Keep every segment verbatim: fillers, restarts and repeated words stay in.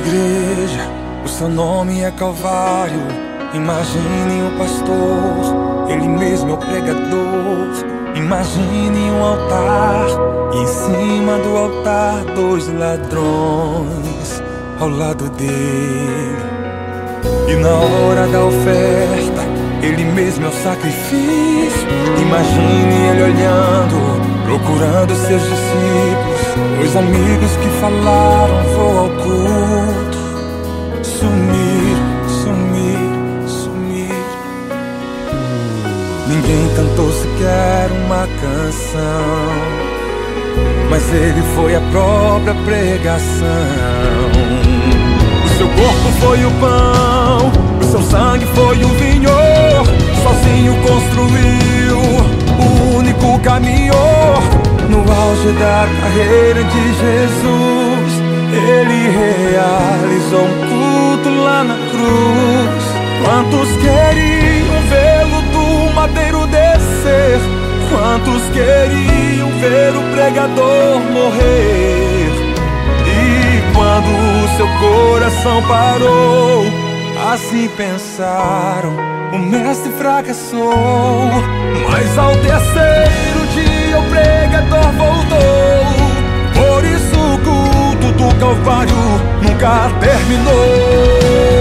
igreja, o seu nome é Calvário. Imagine o pastor, ele mesmo é o pregador. Imagine um altar, e em cima do altar dois ladrões ao lado dele. E na hora da oferta, ele mesmo é o sacrifício. Imagine ele olhando, procurando seus discípulos, dois amigos que falaram: vou ao culto. Sumiram, sumiram, sumiram. Ninguém cantou sequer uma canção, mas ele foi a própria pregação. O seu corpo foi o pão, o seu sangue foi o vinho. Sozinho construiu o único caminho. No auge da carreira de Jesus, ele realizou um culto lá na cruz. Quantos queriam vê-lo do madeiro descer? Quantos queriam ver o pregador morrer? E quando o seu coração parou, assim pensaram: o mestre fracassou. Mas ao terceiro dia o pregador voltou. Por isso o culto do Calvário nunca terminou.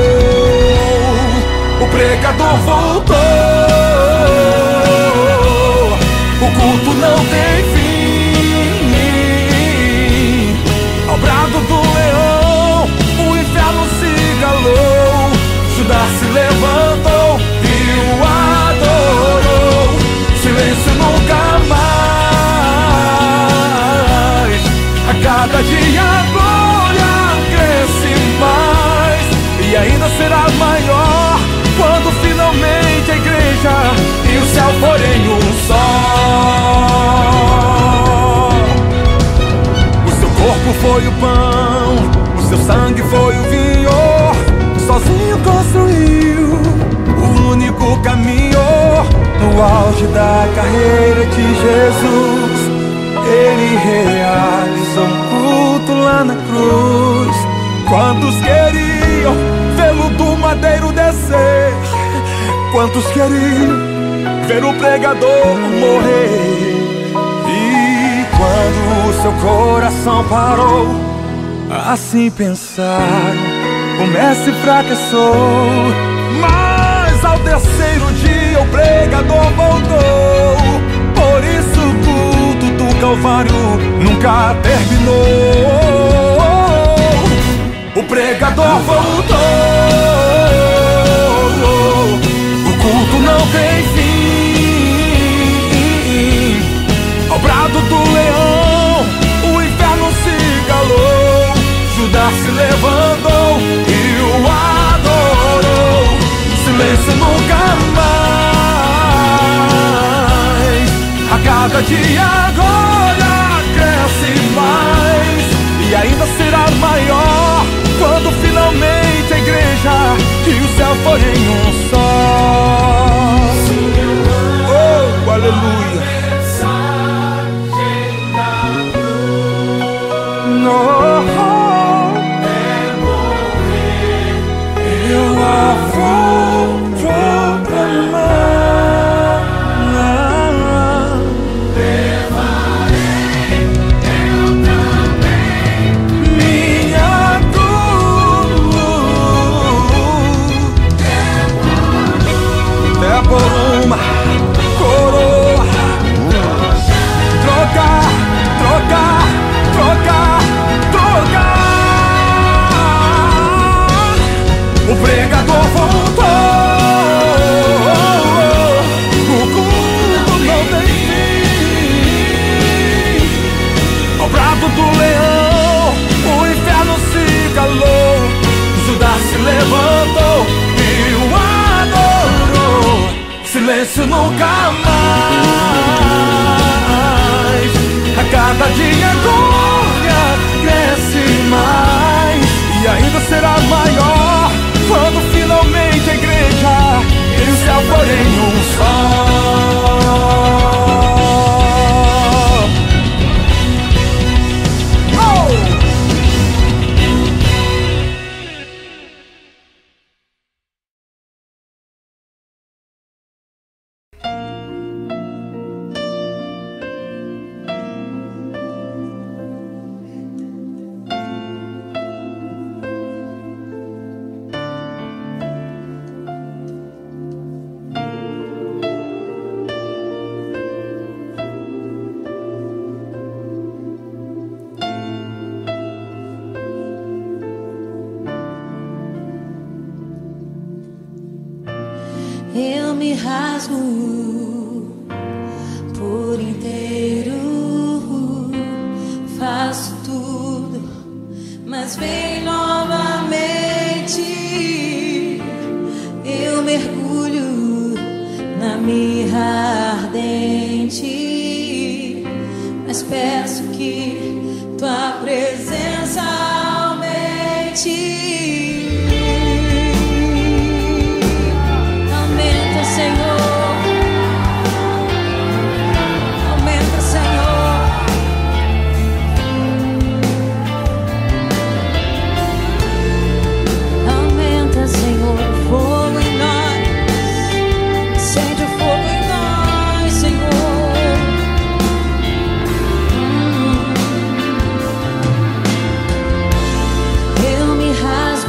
O pregador voltou. O culto não tem fim. Ao brado do leão, o inferno se calou. Judas se levantou e o adorou. Silêncio nunca mais. A cada dia a glória cresce mais, e ainda será maior quando finalmente a igreja e o céu forem um só. O seu corpo foi o pão, o seu sangue foi o vinho. Sozinho construiu o único caminho. No auge da carreira de Jesus, ele realizou um culto lá na cruz. Quantos queriam vê-lo do madeiro descer? Quantos queriam ver o pregador morrer? E quando o seu coração parou, assim pensaram: o mestre fracassou. Mas ao terceiro dia o pregador voltou. Por isso o culto do Calvário nunca terminou. O pregador voltou. O culto não tem fim. Ao brado do leão, o inferno se calou. Judas se levantou e o adorou. Silêncio nunca mais. A cada dia a glória cresce mais, e ainda será maior quando finalmente a igreja e o céu forem um só. Oh, aleluia. No. O pregador voltou. O culto não tem fim. Ao brado do leão, o inferno se calou. Judas se levantou e o adorou. Silêncio nunca mais. A cada dia a glória cresce mais, e ainda será maior quando finalmente a igreja e o céu forem um só. Oh! eu me rasgo por inteiro, faço tudo, mas vem novamente. Eu mergulho na mirra ardente, mas peço que tua presença aumente. Aumenta, Senhor. Aumenta, Senhor. Aumenta, Senhor, o fogo em nós. Acende o fogo em nós, Senhor. Hum. Eu me rasgo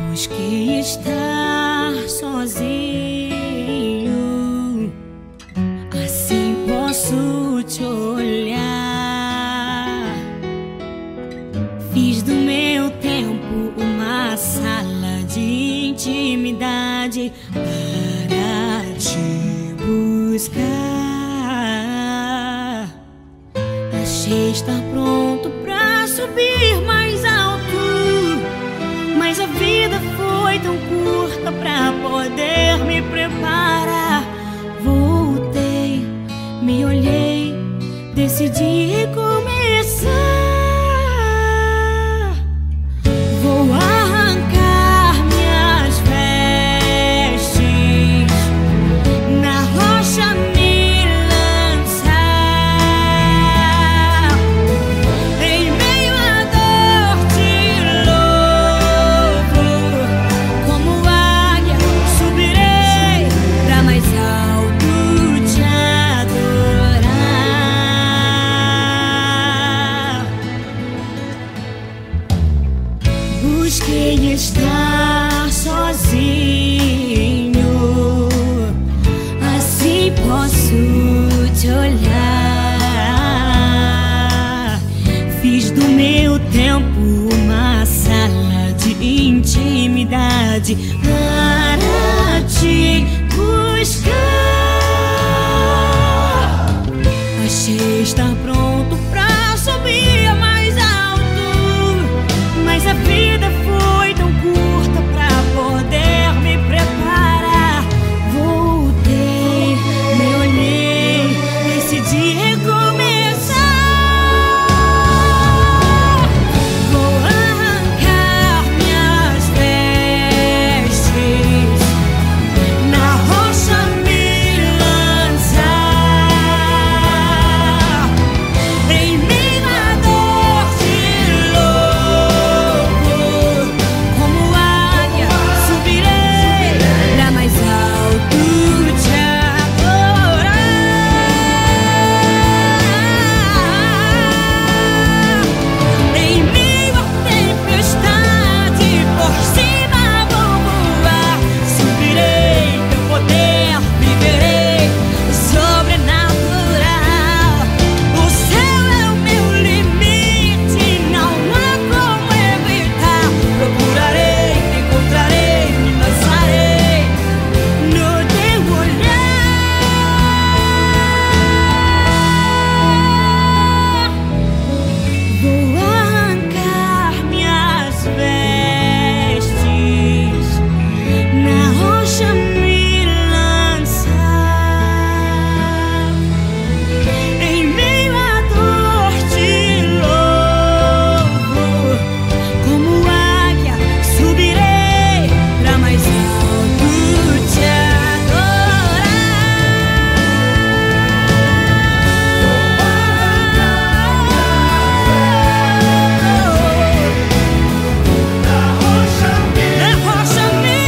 Busquei estar sozinho, assim posso te olhar. Fiz do meu tempo uma sala de intimidade para te buscar. Achei estar pronto pra subir mais alto, mas a vida foi tão curta pra poder me preparar. Voltei, me olhei, decidi recomeçar. Vou arrancar minhas vestes, na rocha me lançar. Em meio à dor te louvo, como águia subirei pra mais alto te adorar. Busquei estar sozinho, assim posso te olhar. Fiz do meu tempo uma sala de intimidade para te buscar. Achei estar pronto pra subir mais alto, mas a vida foi tão curta pra poder me preparar. Voltei, me olhei, decidi recomeçar. Vou arrancar minhas vestes, na rocha me lançar. Em meio à dor te louvo, como águia subirei pra mais alto te adorar. Em meio à tempestade, por cima vou voar. Subirei, teu poder viverei, sobrenatural. O céu é o meu limite, não há como evitar. Procurarei, encontrarei, me lançarei no teu olhar. Vou arrancar minhas vestes, na rocha me lançar. Em meio à dor te louvo, como águia subirei pra mais alto te adorar. Na rocha me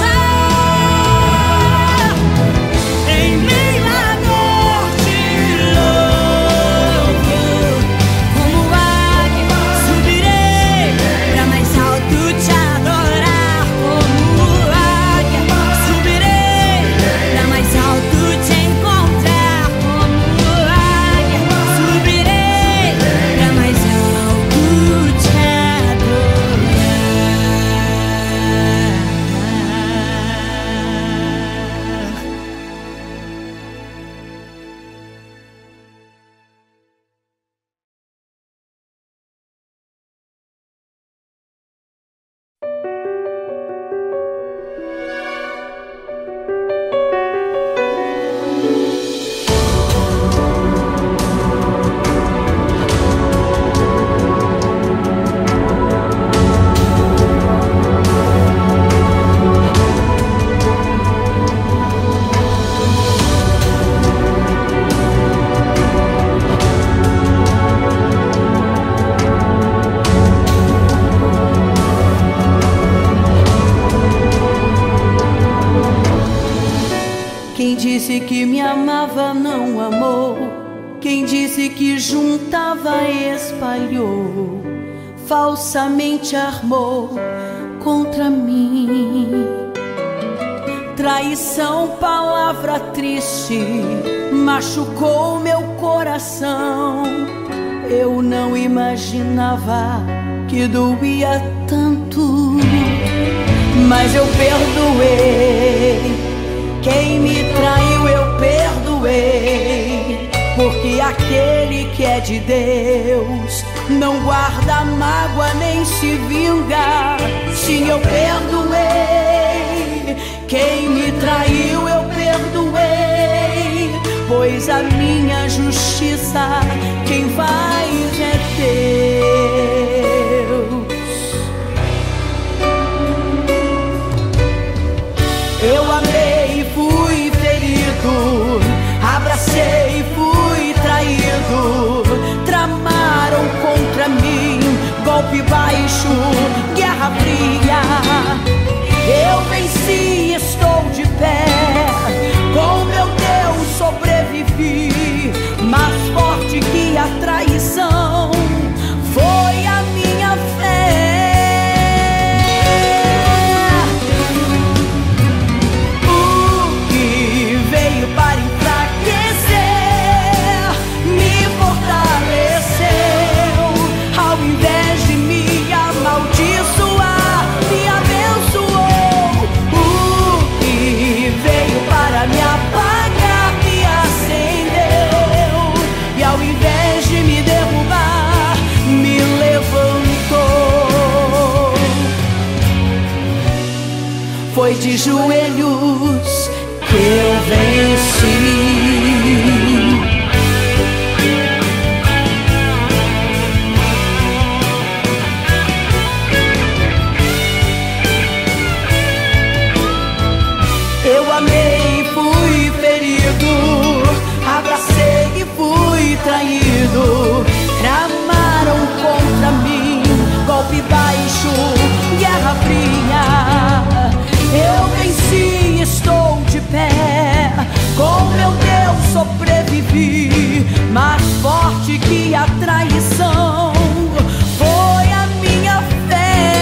lançar. Em meio à dor te louvo, como águia subirei pra mais alto te adorar. Como águia subirei pra mais alto te encontrar. Como águia subirei pra mais alto te adorar. Quem disse que me amava não amou, quem disse que juntava espalhou. falsamente armou contra mim. Traição, palavra triste, machucou meu coração. Eu não imaginava que doía tanto, mas eu perdoei. Quem me traiu eu perdoei, porque aquele que é de Deus não guarda mágoa nem se vinga. Sim, eu perdoei. Quem me traiu eu perdoei, pois a minha justiça quem faz é Deus. Eu amei e fui ferido, abracei e fui traído. Tramaram contra mim, golpe baixo, guerra fria. Eu venci, estou de pé, com meu Deus sobrevivi. Mais forte que a traição foi a minha fé. O que veio para enfraquecer me fortaleceu, ao invés de me amaldiçoar, me abençoou. Me apagar, me acendeu, e ao invés de me derrubar, me levantou. Foi de joelhos que eu venci. Eu amei, fui ferido, abracei e fui traído. Tramaram contra mim, golpe baixo, guerra fria. Eu venci, estou de pé, com meu Deus sobrevivi. Mais forte que a traição foi a minha fé.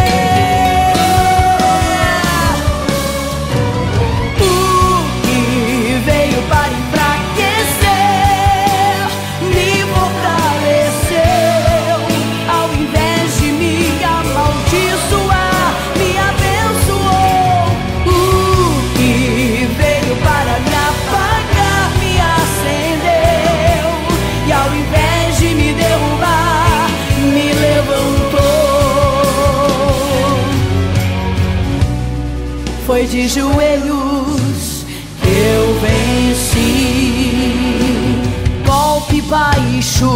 Foi de joelhos que eu venci. Golpe baixo,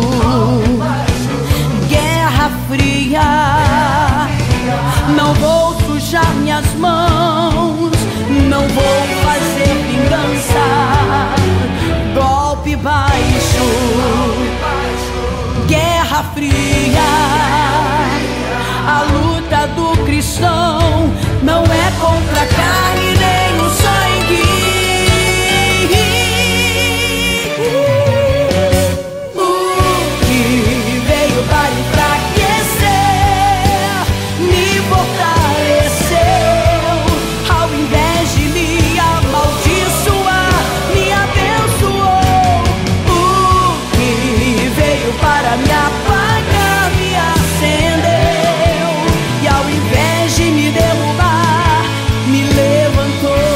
guerra fria. Não vou sujar minhas mãos, não vou fazer vingança. Golpe baixo, guerra fria. A luta do cristão não é contra a carne nem o sangue. O que veio para enfraquecer me fortaleceu, ao invés de me amaldiçoar, me abençoou. O que veio para me apagar, me acendeu, e ao invés de me derrubar, me levantou.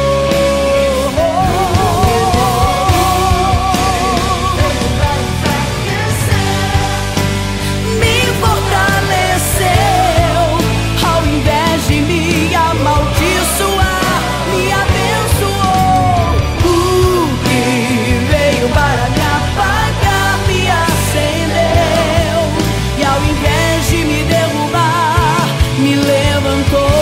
Me fortaleceu, ao invés de me amaldiçoar, me abençoou. O que veio para me apagar, me acendeu, e ao invés de me derrubar, me levantou.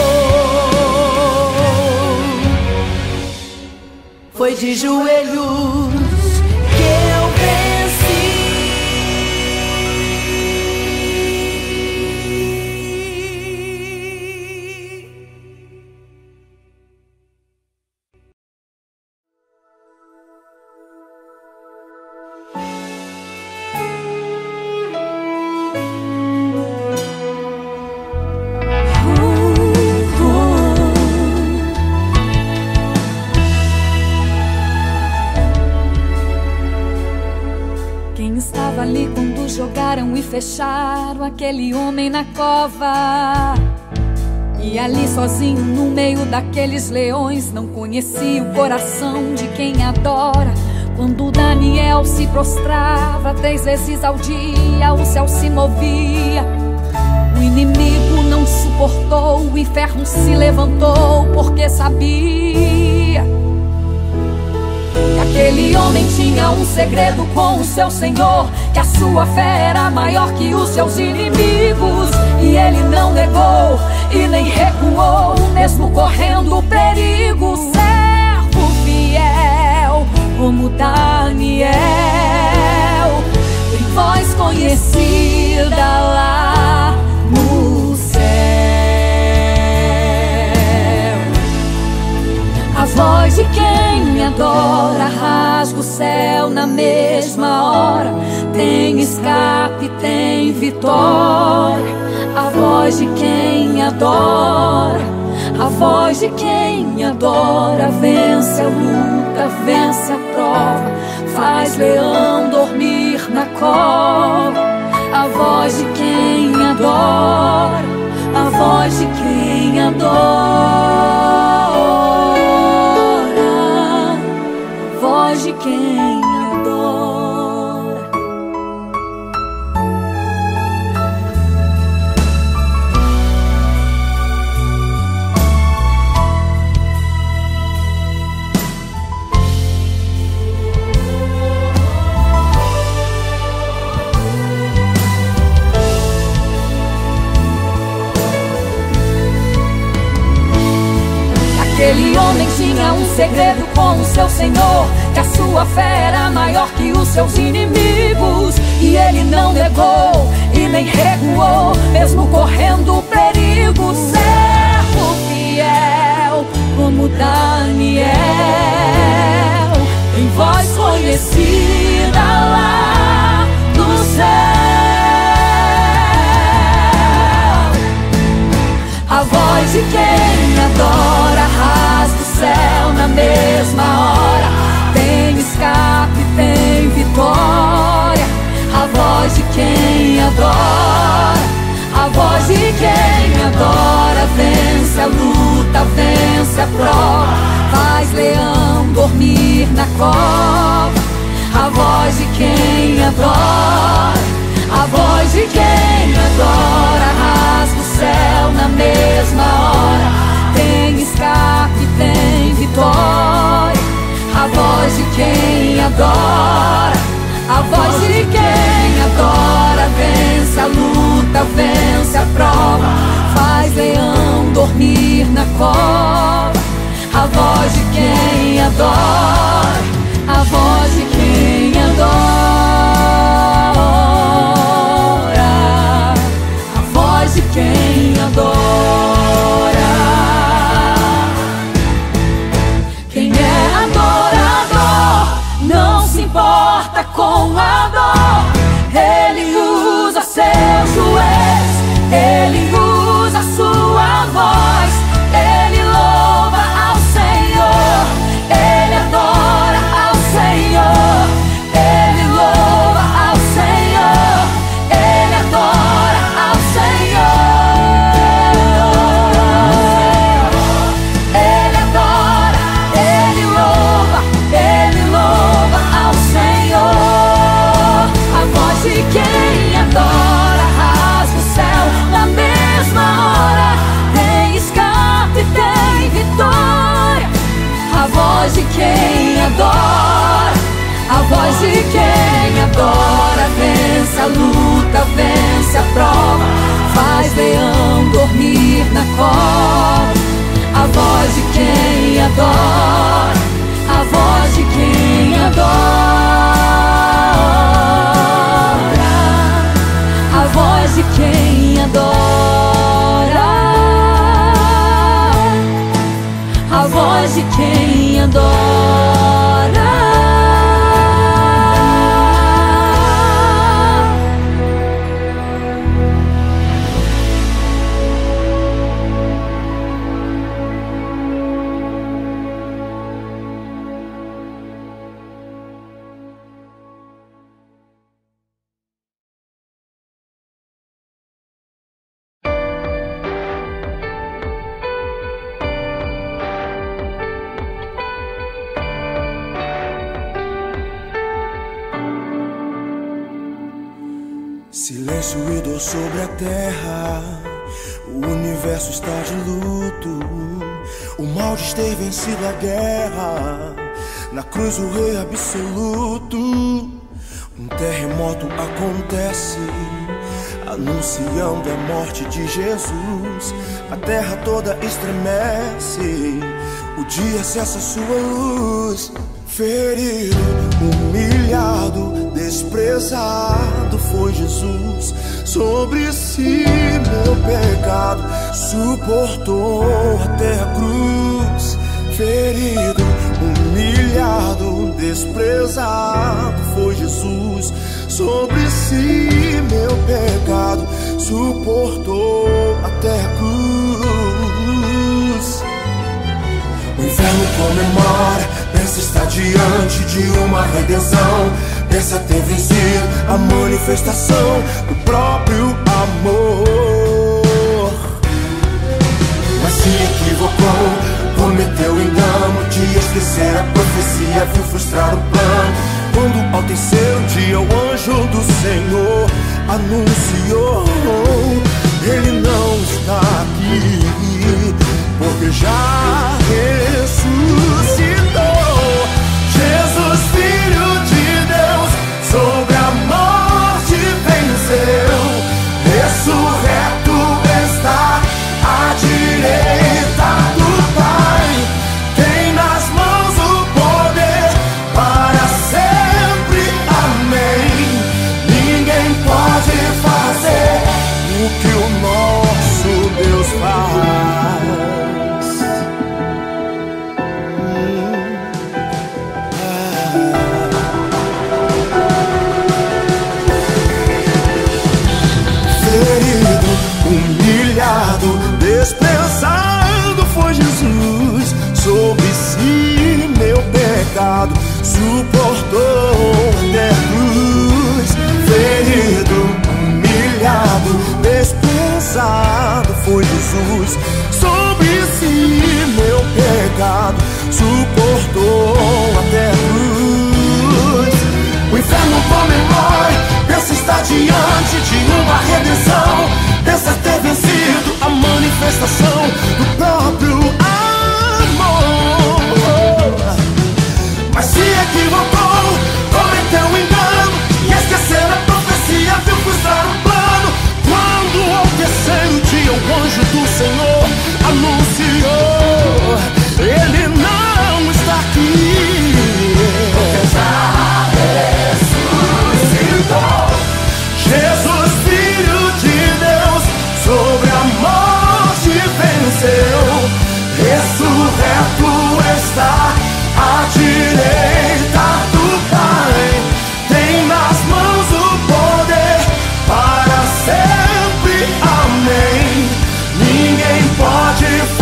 Foi de joelhos que eu venci. fecharam aquele homem na cova, e ali sozinho no meio daqueles leões, não conhecia o coração de quem adora. Quando Daniel se prostrava três vezes ao dia, o céu se movia. O inimigo não suportou, o inferno se levantou, porque sabia que aquele homem tinha um segredo com o seu Senhor, que a sua fé era maior que os seus inimigos. E ele não negou e nem recuou, mesmo correndo o perigo. Servo fiel como Daniel, tem voz conhecida lá no céu. A voz de quem adora rasga o céu na mesma hora. Tem escape, tem vitória. A voz de quem adora, a voz de quem adora, vence a luta, vence a prova, faz leão dormir na cova. A voz de quem adora, a voz de quem adora, a voz de quem adora. Aquele homem tinha um segredo com o seu Senhor, que a sua fé era maior que os seus inimigos. E ele não negou e nem recuou, mesmo correndo o perigo. Servo fiel como Daniel, em voz conhecida lá no céu. A voz de quem adora rasga o céu na mesma hora. Tem escape, tem vitória. A voz de quem adora, a voz de quem adora, vence a luta, vence a prova, faz leão dormir na cova. A voz de quem adora, a voz de quem adora, rasga o céu na mesma hora. Tem escape, tem vitória. A voz de quem adora, a voz de quem adora, vence a luta, vence a prova, faz leão dormir na cova. A voz de quem adora, a voz de quem adora, a voz de quem adora. Quem é adorador não se importa com a dor. Ele usa seus joelhos, ele usa sua voz, ele louva ao Senhor, ele adora ao Senhor, ele louva ao Senhor, ele adora ao Senhor, ele adora, ele louva, ele louva ao Senhor. A voz de quem adora rasga o céu na mesma hora. Tem escape, tem vitória. A voz de quem adora, a voz de quem adora, vence a luta, vence a prova, faz leão dormir na cova. A voz de quem adora, a voz de quem adora, a voz de quem adora, a voz de quem adora. silêncio e dor sobre a terra. O universo está de luto. O mal diz ter vencido a guerra. Na cruz o rei absoluto. Um terremoto acontece, anunciando a morte de Jesus. A terra toda estremece. O dia cessa sua luz. Ferido, humilhado, desprezado foi Jesus. Sobre si meu pecado suportou até a cruz. Ferido, humilhado, desprezado foi Jesus. Sobre si meu pecado suportou até a cruz. O inferno comemora, pensa estar diante de uma redenção. Pensa ter vencido a manifestação do próprio amor. Mas se equivocou, cometeu o engano de esquecer a profecia, viu frustrar o plano. Quando ao terceiro dia o anjo do Senhor anunciou: ele não está aqui, porque já ressuscitou. Jesus, Filho de Deus, sobre a morte venceu. Ressurreto está à direita do Pai. Tem nas mãos o poder para sempre. Amém. Ninguém pode fazer o que o nosso Deus faz. Ferido, humilhado, desprezado foi Jesus. Sobre si meu pecado suportou até a cruz. Ferido, humilhado, desprezado foi Jesus. Sobre si meu pecado suportou até a cruz. O inferno comemora, pensa estar diante de uma redenção. Pensa ter vencido a manifestação do próprio amor. Mas se equivocou, cometeu um engano e esquecer a profecia, viu frustrar o plano. Quando ao terceiro dia o anjo do Senhor anunciou: ele não está aqui, já ressuscitou. Jesus, Filho de Deus, sobre a morte venceu. Ressurreto está à direita do Pai. Tem nas mãos o poder para sempre. Amém. Ninguém pode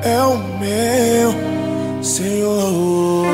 é o meu Senhor.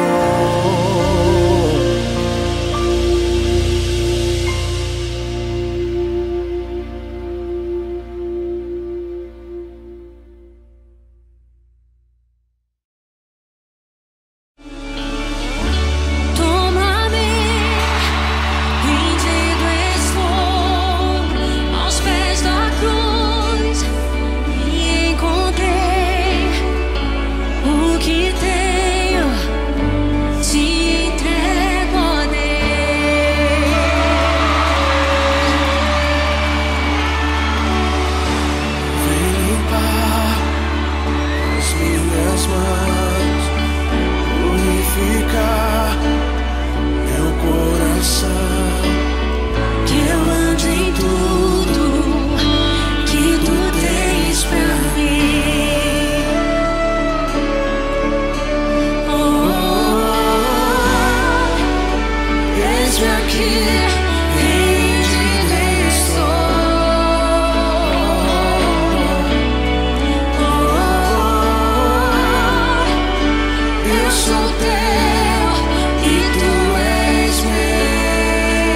Eu sou teu e tu és meu.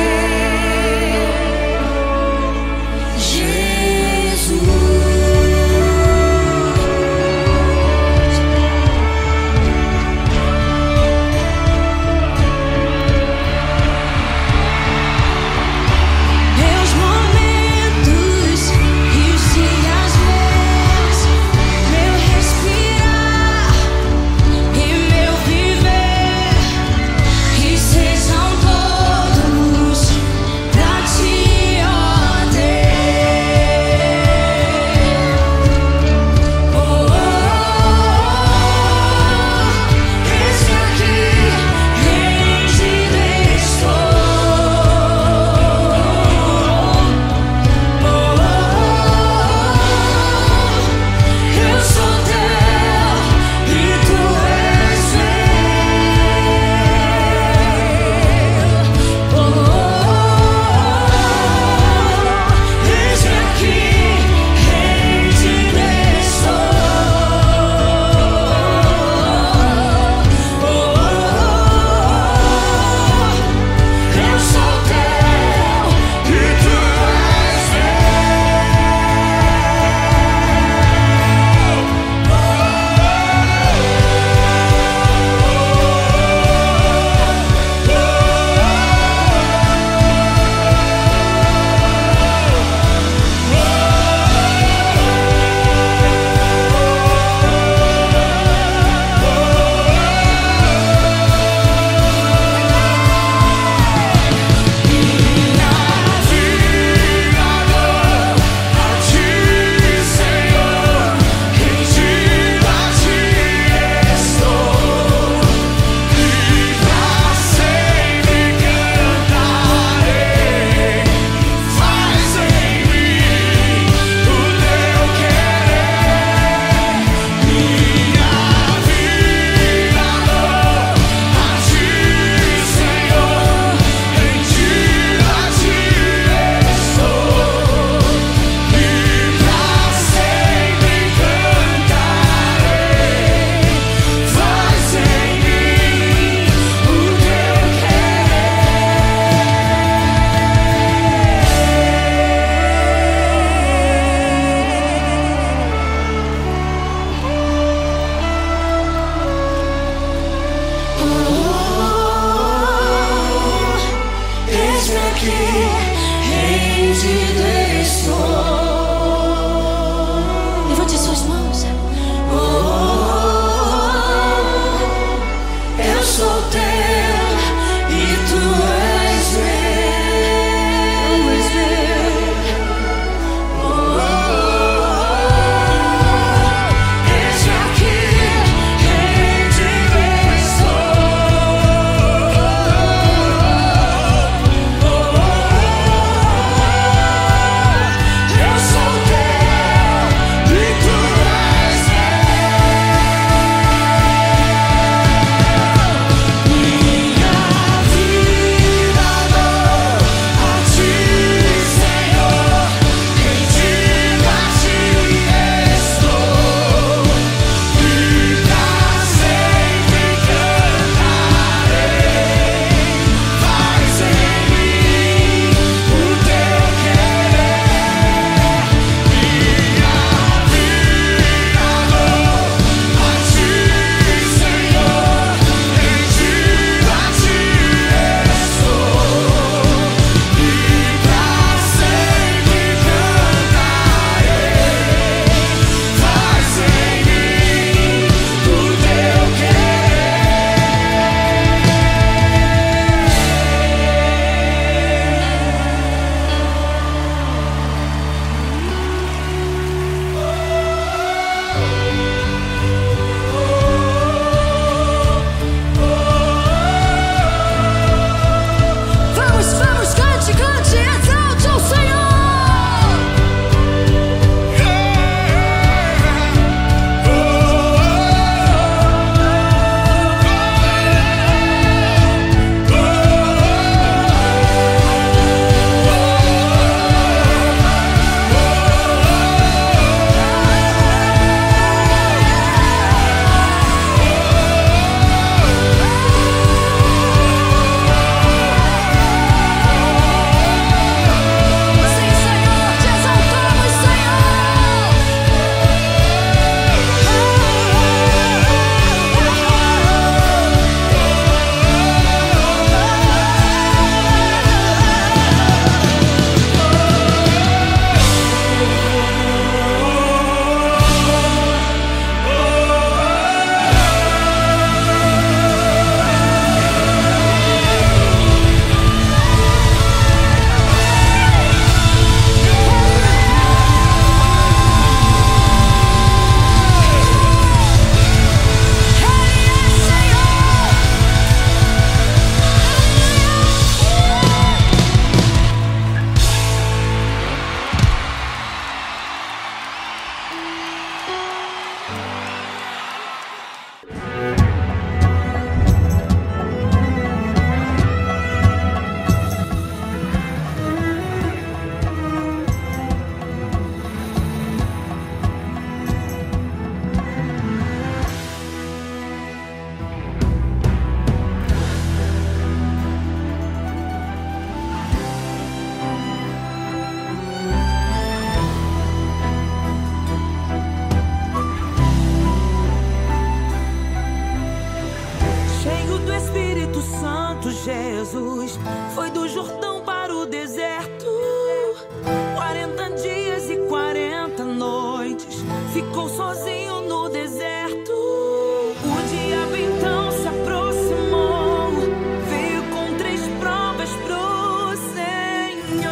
Jesus foi do Jordão para o deserto, quarenta dias e quarenta noites, ficou sozinho no deserto. O diabo então se aproximou, veio com três provas pro Senhor.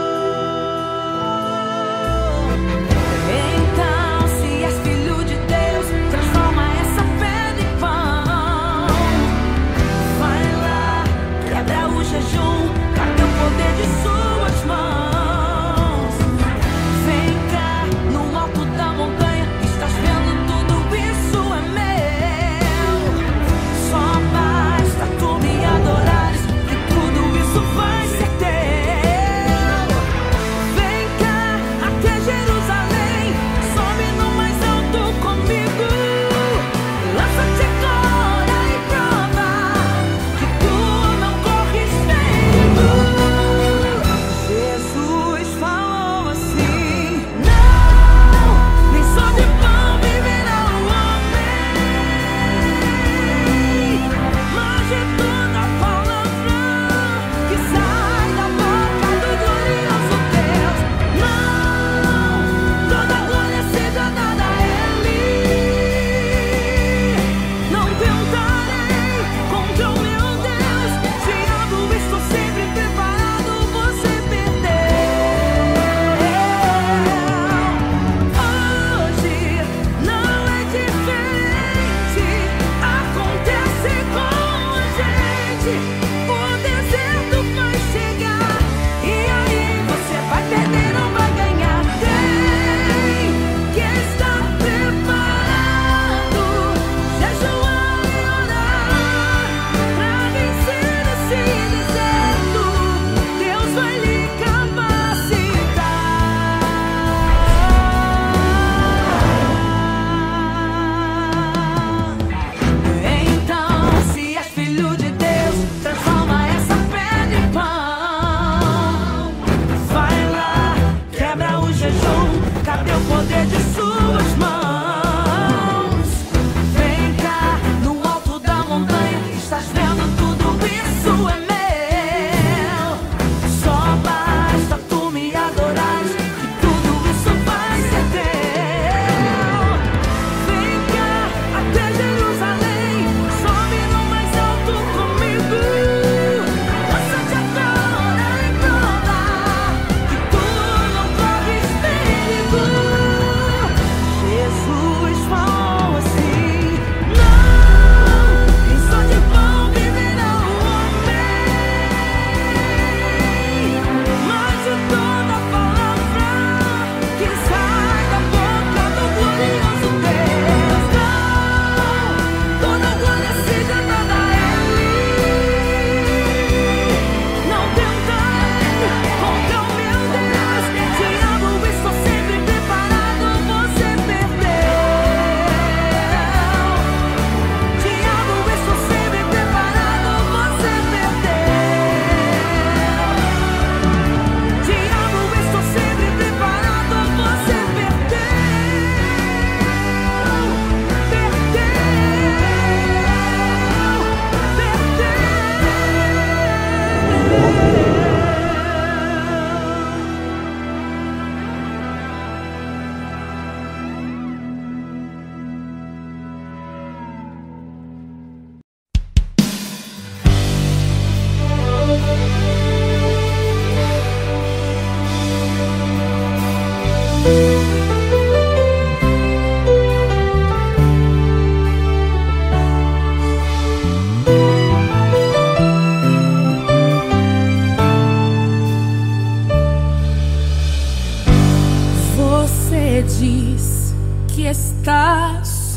Então, se és filho de Deus, transforma essa pedra em pão. Vai lá, quebra o jejum, cadê o poder de suas mãos? Vem cá, no alto da montanha, estás vendo tudo isso é meu. Só basta tu me adorares e tudo isso vai ser teu. Vem cá, até Jerusalém, sobe no mais alto comigo. Lança-te agora e prova que tu não corres perigo. Jesus falou assim: não, nem só de pão viverá o homem, mas de toda palavra que sai da boca do glorioso Deus. Não, toda glória seja dada a Ele. Não tentarei contra o meu Deus. Diabo, estou sempre preparado, você perdeu. Hoje não é diferente, acontece com a gente. O deserto vai chegar e aí você vai perder, não vai ganhar. Tem que estar preparado, jejuar e orar pra vencer esse deserto. Deus vai lhe capacitar. Então, se és filho de Deus, transforma essa pedra em pão. Vai lá, quebra o jejum, cadê o poder de suas mãos? Vem cá, no alto da montanha, estás vendo tudo isso é meu. Só basta tu me adorares e tudo isso vai ser teu. Vem cá, até Jerusalém, sobe no mais alto comigo. Lança-te agora e prova que tu não corres perigo. Jesus falou assim: não, nem só de pão viverá o homem, mas de toda palavra que sai da boca do glorioso Deus. Não, toda glória seja dada a Ele. Não tentarei contra o meu Deus. Diabo, estou sempre preparado, você perdeu. Diabo, estou sempre preparado, você perdeu. Diabo, estou sempre preparado, você perdeu. Você diz que está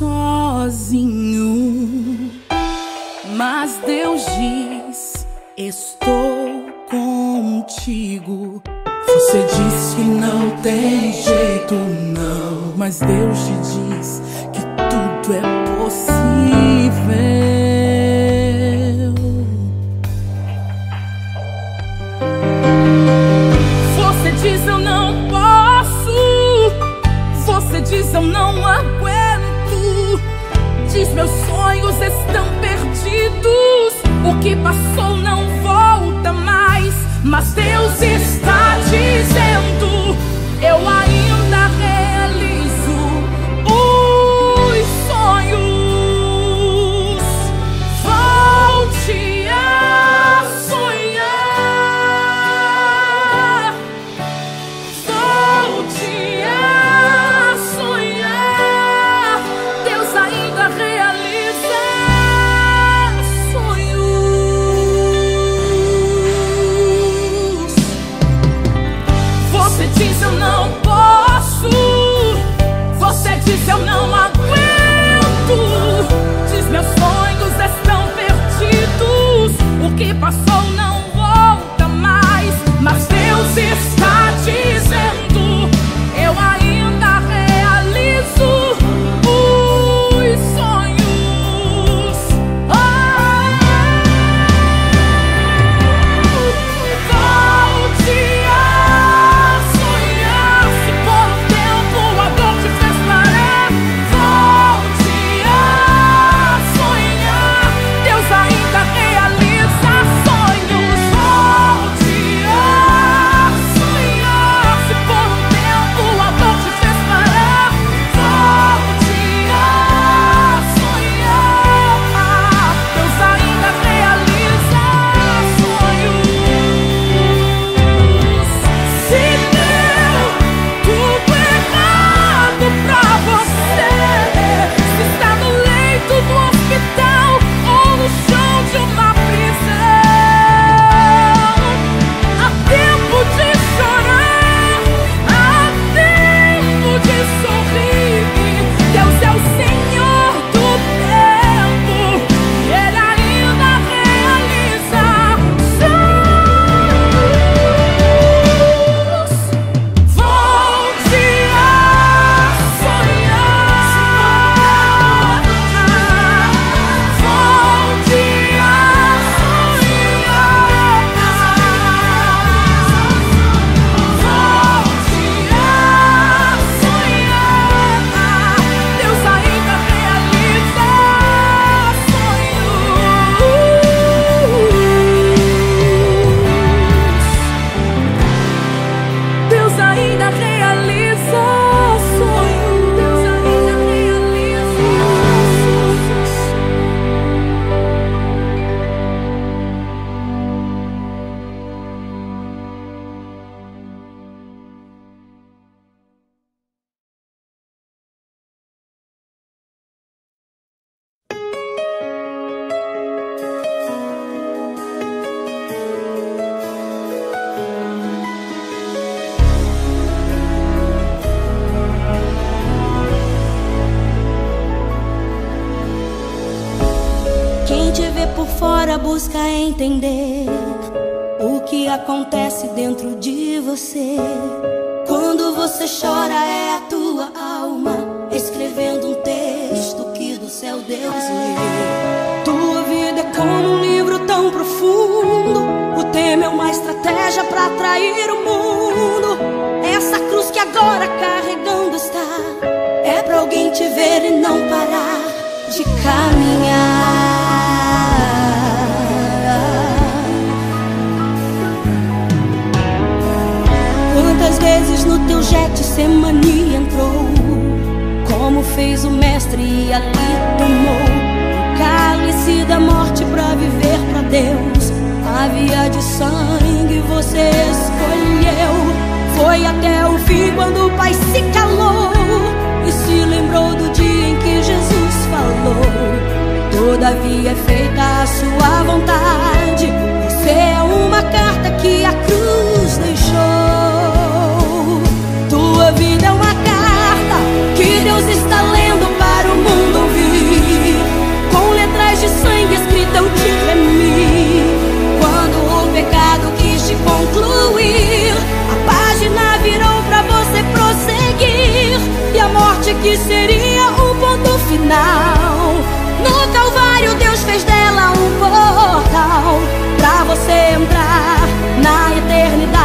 sozinho, mas Deus diz: estou contigo. Você diz que não tem jeito, não, mas Deus te diz que tudo é possível. Você diz: eu não posso. Você diz: eu não aguento. Diz: meus sonhos estão perdidos. O O que passou não volta mais, mas Deus está dizendo: eu ainda realizo os sonhos. Volte a sonhar, volte a sonhar. Deus ainda realiza sonhos. Você diz eu não posso, você diz eu não aguento, diz meus sonhos estão perdidos. O que passou não volta mais, mas Deus está dizendo: eu ainda realizo os sonhos. Oh, volte a sonhar. Se por um tempo a dor te fez parar, volte a sonhar. Deus ainda realiza sonhos. Volte a sonhar. Se por um tempo a dor te fez parar, volte a sonhar. Deus ainda realiza sonhos. Se deu tudo errado pra você, se está no leito do hospital ou no chão de uma prisão, há tempo de chorar, há tempo de sorrir. Deus é o Senhor do tempo e Ele ainda realiza sonhos. Volte a sonhar, volte a sonhar, volte a sonhar. Deus ainda realiza sonhos. Deus ainda realiza sonhos. Deus ainda realiza sonhos. Quem te vê por fora busca entender o que acontece dentro de você. Quando você chora é a tua alma escrevendo um texto que do céu Deus lê. Tua vida é como um livro tão profundo, o tema é uma estratégia pra atrair o mundo. Essa cruz que agora carregando está é pra alguém te ver e não parar de caminhar. Quantas vezes no teu Getsemane entrou, como fez o mestre e ali tomou o cálice da morte pra viver pra Deus. A via de sangue você escolheu, foi até o fim quando o Pai se calou e se lembrou do dia em que Jesus falou: todavia é feita a sua vontade. Você é uma carta que a cruz deixou. Tua vida é uma carta que Deus está lendo para o mundo ouvir. Com letras de sangue escrita eu te remi. Quando o pecado quis te concluir, a página virou pra você prosseguir. E a morte que seria o ponto final, no Calvário Deus fez dela um portal pra você entrar na eternidade.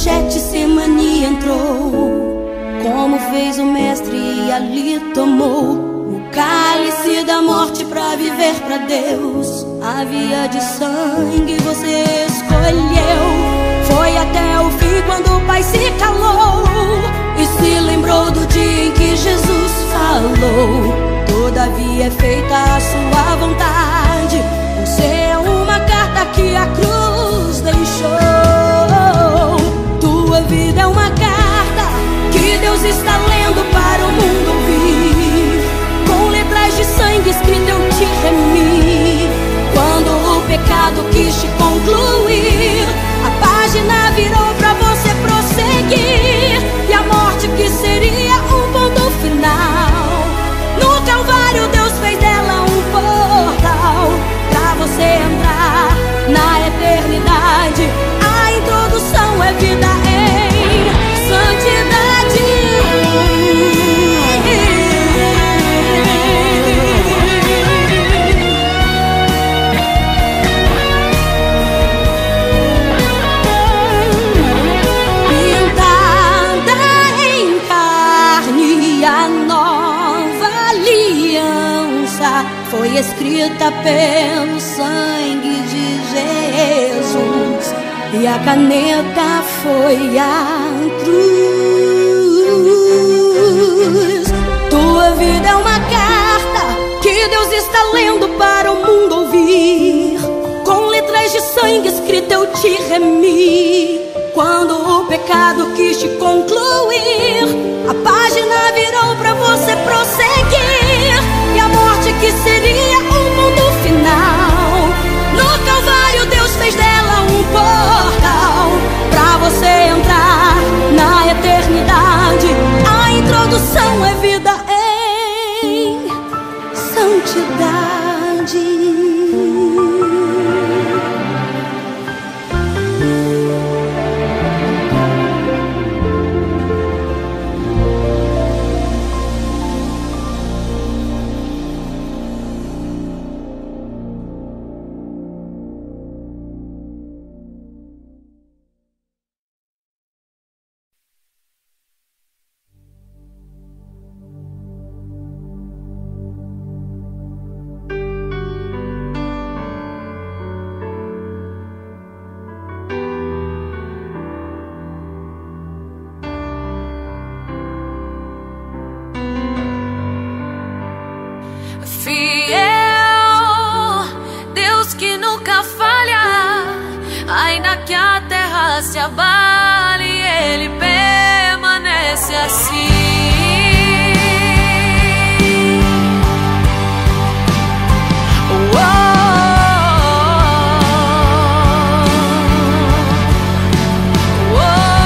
Getsemane entrou, como fez o mestre e ali tomou o cálice da morte pra viver pra Deus. A via de sangue você escolheu. Foi até o fim quando o Pai se calou e se lembrou do dia em que Jesus falou: todavia é feita a sua vontade. Você é uma carta que a cruz deixou. Tua vida é uma carta que Deus está lendo para o mundo ouvir. Com letras de sangue escrito eu te remi. Quando o pecado quis te concluir, a página virou pra você prosseguir. E a morte que seria um ponto final, no Calvário Deus fez dela um portal pra você entrar na eternidade. A introdução é vida em santidade. Pintada em carne, a nova aliança foi escrita pelo sangue de Jesus, e a caneta foi a cruz. Tua vida é uma carta que Deus está lendo para o mundo ouvir. Com letras de sangue escrita eu te remi. Quando o pecado quis te concluir, a página virou pra você prosseguir. E a morte que seria um mundo final, no Calvário Deus fez dela um portal pra você entrar na eternidade. A introdução é vida em santidade. Que a terra se abale, Ele permanece assim. Oh, oh,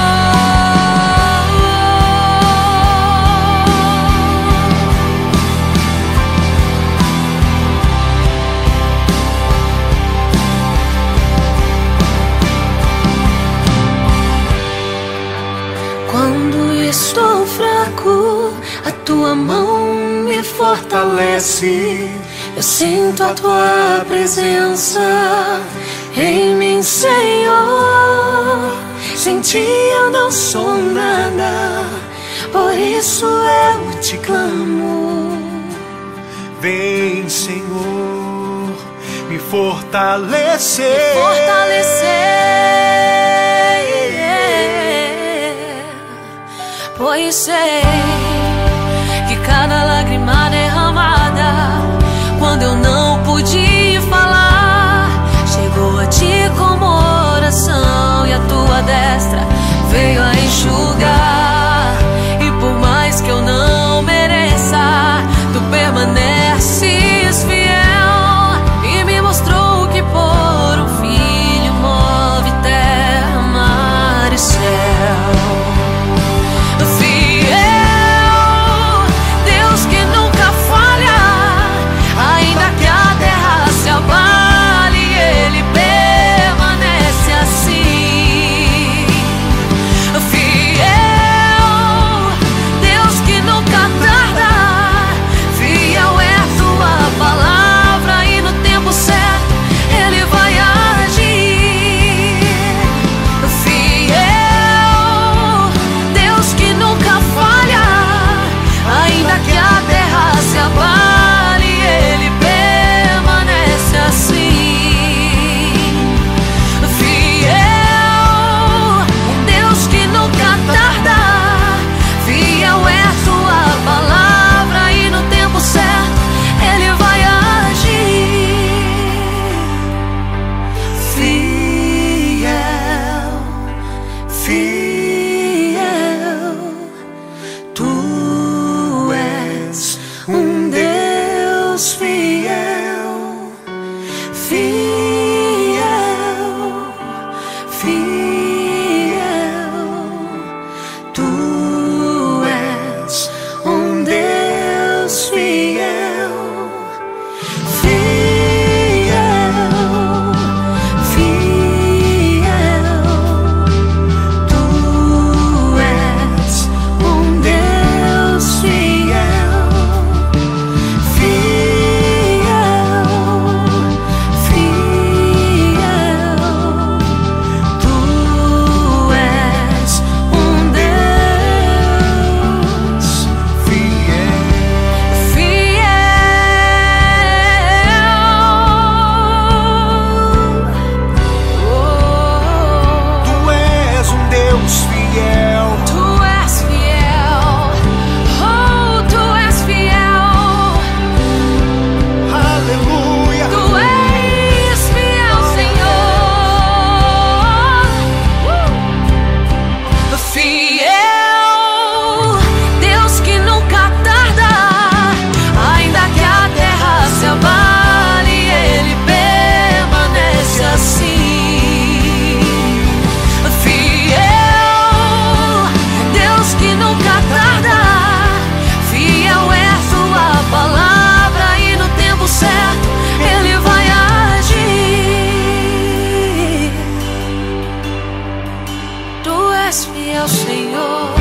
estou fraco, a tua mão me fortalece. Eu sinto a tua presença em mim, Senhor. Sem ti eu não sou nada, por isso eu te clamo. Vem, Senhor, me fortalecer. Me fortalecer. Pois sei que cada lágrima derramada, quando eu não pude falar, chegou a ti como oração, e a tua destra veio a enxugar. E por mais que eu não mereça, tu permaneces fiel e me mostrou que por um filho move terra, mar e céu. Tu és um Deus fiel, fiel, fiel. Tu és um Deus fiel, fiel, fiel. Tu és um Deus fiel, fiel, fiel. Tu és um Deus fiel, Senhor.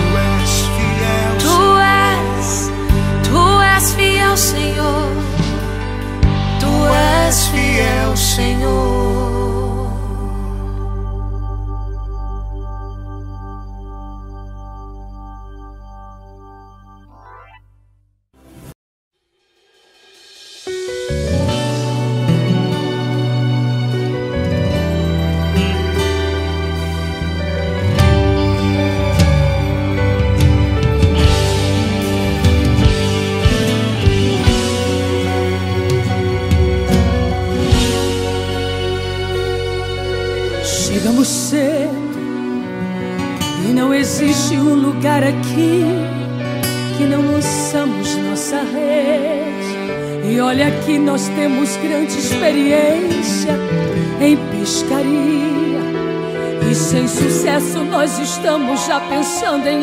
Tu és, tu és fiel, Senhor. Tu és fiel, Senhor. Chegamos cedo e não existe um lugar aqui que não lançamos nossa rede. E olha que nós temos grande experiência em pescaria, e sem sucesso nós estamos já pensando em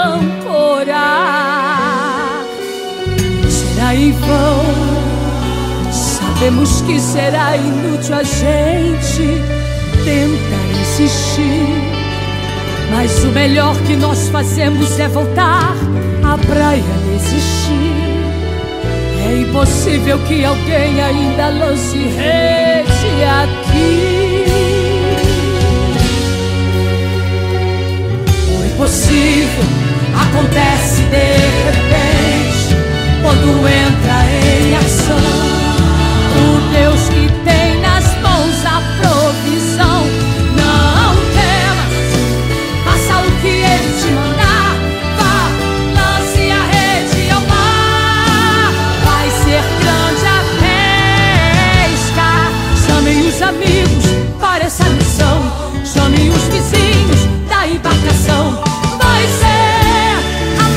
ancorar. Será em vão, sabemos que será inútil a gente tentar insistir, mas o melhor que nós fazemos é voltar à praia a existir. É impossível que alguém ainda lance rede aqui. O impossível acontece de repente quando entra em ação o Deus que tem nas mãos a provisão. Não temas, faça o que Ele te mandar. Vá, lance a rede ao mar. Vai ser grande a pesca. Chamem os amigos para essa missão. Chamem os vizinhos da embarcação. Vai ser a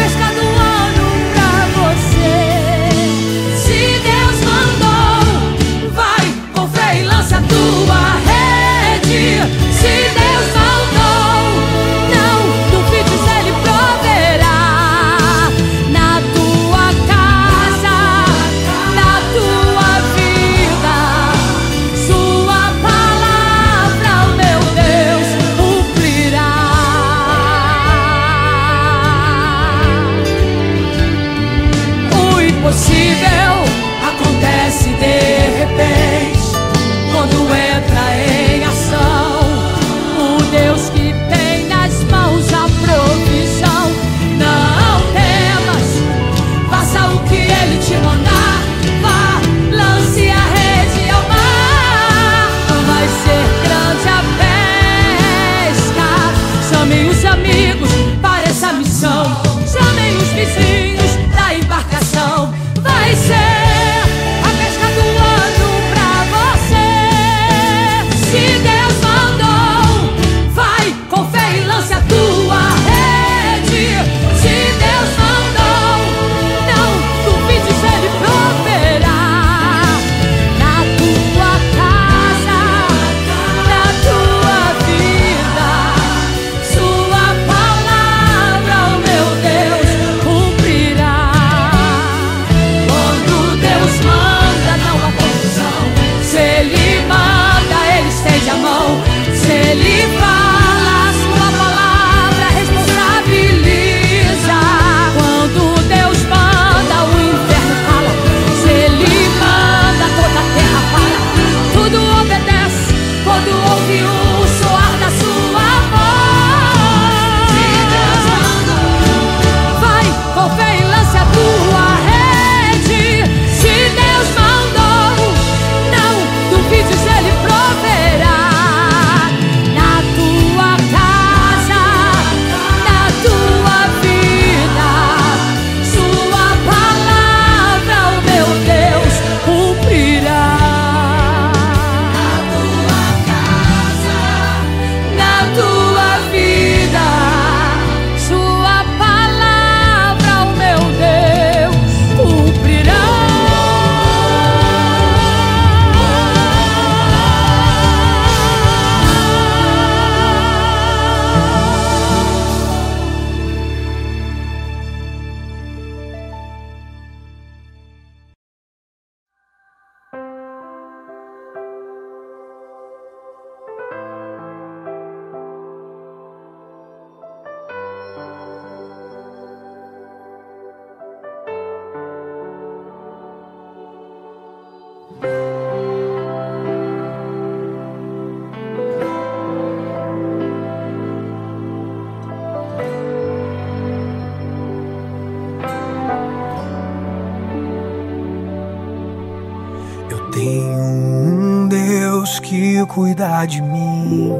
que cuida de mim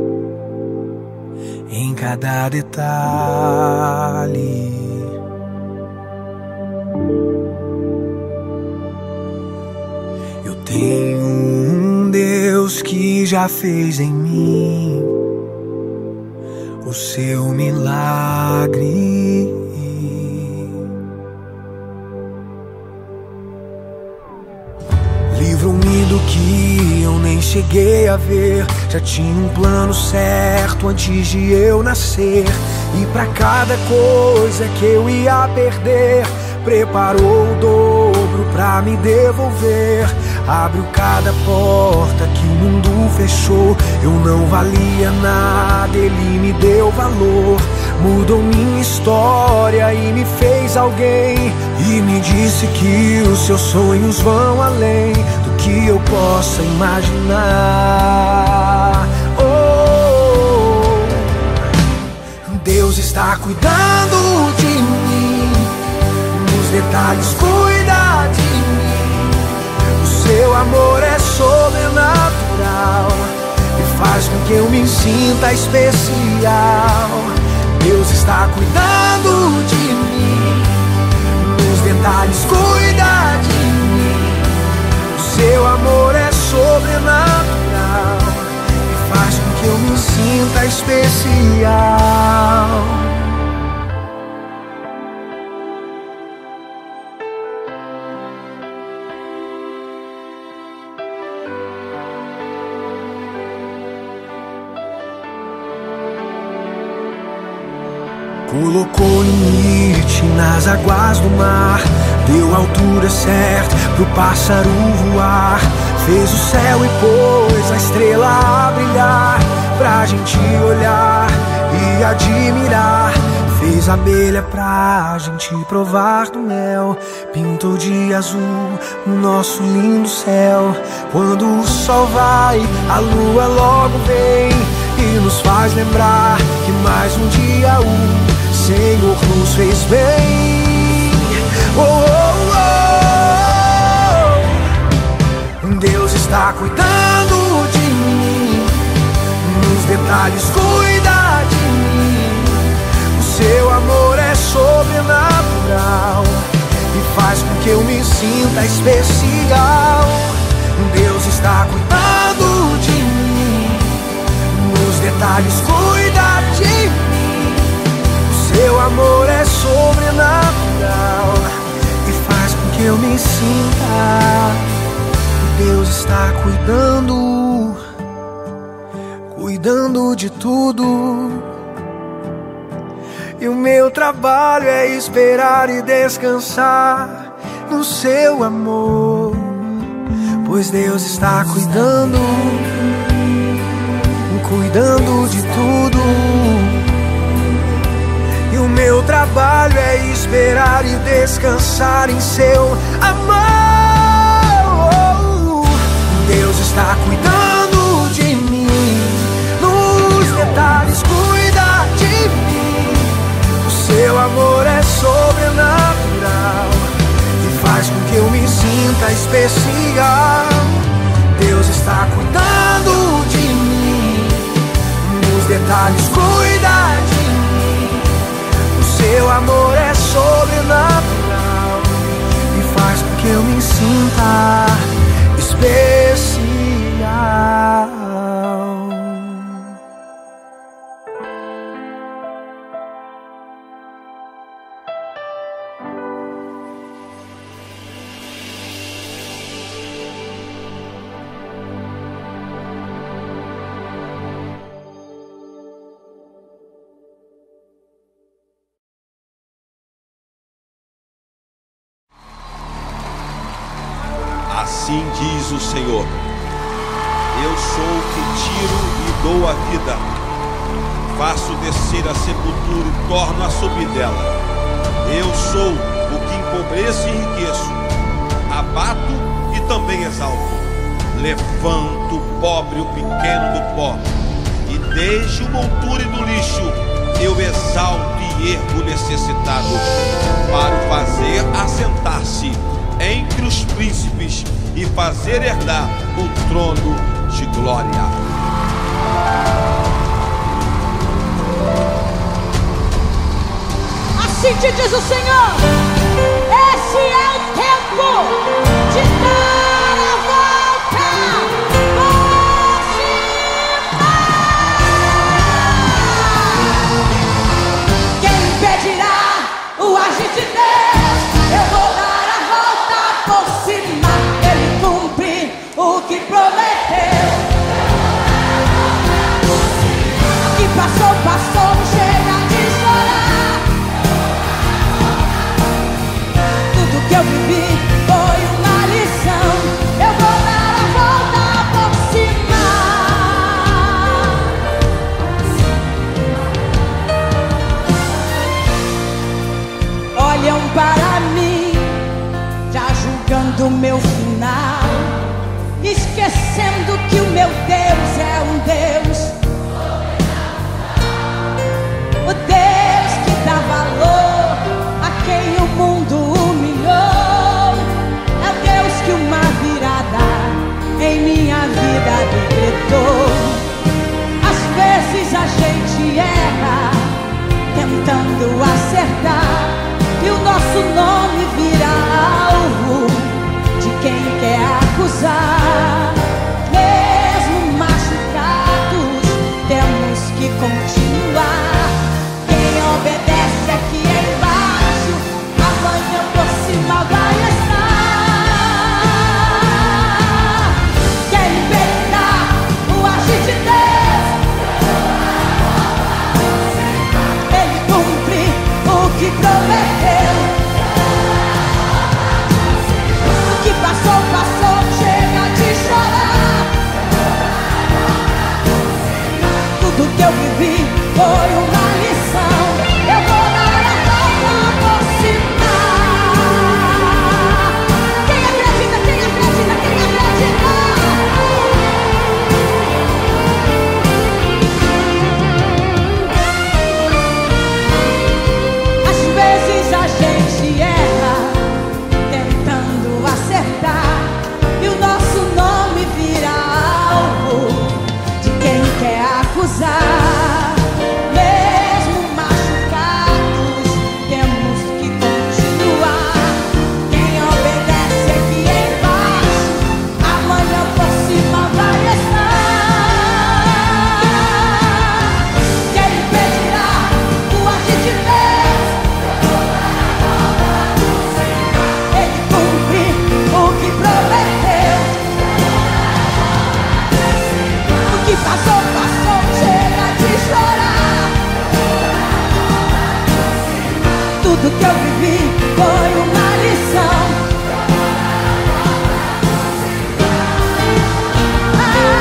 em cada detalhe. Eu tenho um Deus que já fez em mim o seu milagre. Livrou-me do que eu nem cheguei a ver. Já tinha um plano certo antes de eu nascer. E pra cada coisa que eu ia perder, preparou o dobro pra me devolver. Abriu cada porta que o mundo fechou. Eu não valia nada, ele me deu valor. Mudou minha história e me fez alguém. E me disse que os seus sonhos vão além do que eu possa imaginar. Oh, Deus está cuidando de mim, nos detalhes cuida de mim. O seu amor é sobrenatural e faz com que eu me sinta especial. Deus está cuidando de mim, nos detalhes cuida de mim. O seu amor é sobrenatural e faz com que eu me sinta especial. Colocou limite nas águas do mar, deu a altura certa pro pássaro voar. Fez o céu e pôs a estrela a brilhar, pra gente olhar e admirar. Fez a abelha pra gente provar do mel, pintou de azul o nosso lindo céu. Quando o sol vai, a lua logo vem e nos faz lembrar que mais um dia o Senhor nos fez bem. Oh, oh, oh. Deus está cuidando de mim, nos detalhes cuida de mim. O seu amor é sobrenatural e faz com que eu me sinta especial. Deus está cuidando de mim, nos detalhes cuida de mim. Seu amor é sobrenatural e faz com que eu me sinta. Deus está cuidando, cuidando de tudo. E o meu trabalho é esperar e descansar no seu amor, pois Deus está cuidando, cuidando de tudo. E o meu trabalho é esperar e descansar em seu amor. Deus está cuidando de mim, nos detalhes cuida de mim. O seu amor é sobrenatural e faz com que eu me sinta especial. Deus está cuidando de mim, nos detalhes cuida de mim. Seu amor é sobrenatural e faz com que eu me sinta especial. Assim diz o Senhor: eu sou o que tiro e dou a vida, faço descer a sepultura e torno a subir dela. Eu sou o que empobreço e enriqueço, abato e também exalto, levanto o pobre e o pequeno do pó, e desde o monturo e do lixo eu exalto e ergo o necessitado, para o fazer assentar-se entre os príncipes e fazer herdar o trono de glória. Assim te diz o Senhor: esse é o tempo de dar a volta por cima. Quem impedirá o agir de Deus? Eu vou dar a volta por cima. Ele cumpre o que prometeu. O que passou, passou, chega de chorar. Tudo que eu vivi foi uma lição. Eu vou dar a volta por cima. Olham para mim, já julgando o meu final, esquecendo que o meu Deus é um Deus, o Deus que dá valor a quem o mundo humilhou. É o Deus que uma virada em minha vida decretou. Às vezes a gente erra tentando acertar, e o nosso nome vira alvo de quem quer acusar. Mesmo machucados, temos que continuar. Quem obedece aqui embaixo, amanhã por cima vai estar. Quem impedirá o agir de Deus? Ele cumpre o que prometeu. O que passou, passou, chega de chorar. Tudo que eu vivi foi uma lição. Eu vou dar a volta por cima. Quem acredita, quem acredita, quem acredita? Às vezes a gente erra tentando acertar, e o nosso nome vira alvo de quem quer acusar. Mesmo machucados, temos que continuar. Quem obedece aqui embaixo, amanhã por cima vai estar. Quem impedirá o agir de Deus? Ele cumpre o que prometeu. O que passou, passou, chega de chorar. Tudo que eu vivi foi uma lição. Ah,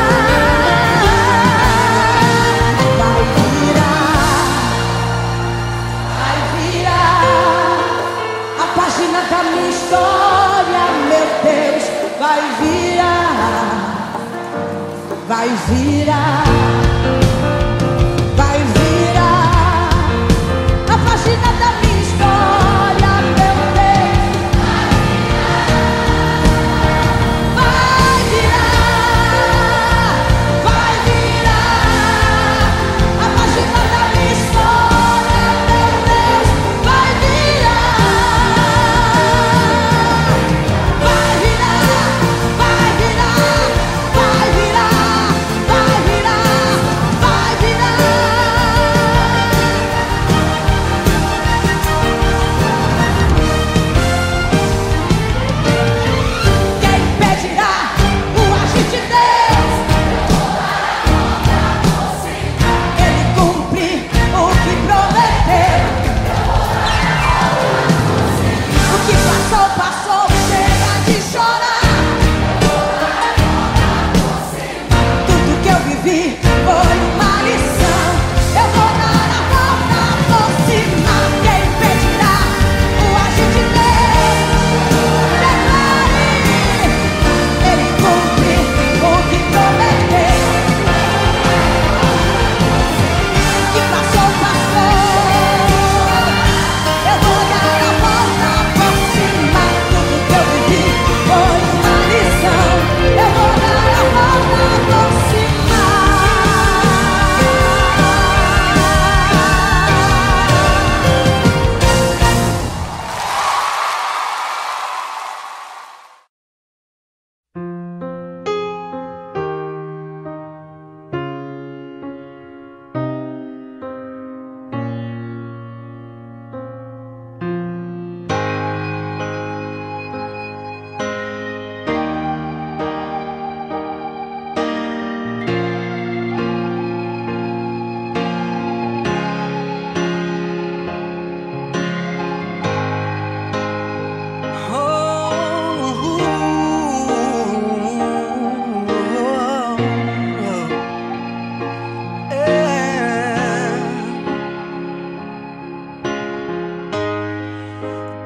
vai virar, vai virar a página da minha história, meu Deus. Vai virar, vai virar, vai virar a página da minha história, meu Deus. Vai virar, vai virar a página da minha história, meu Deus. Vai virar, vai virar, vai virar, vai virar, vai virar.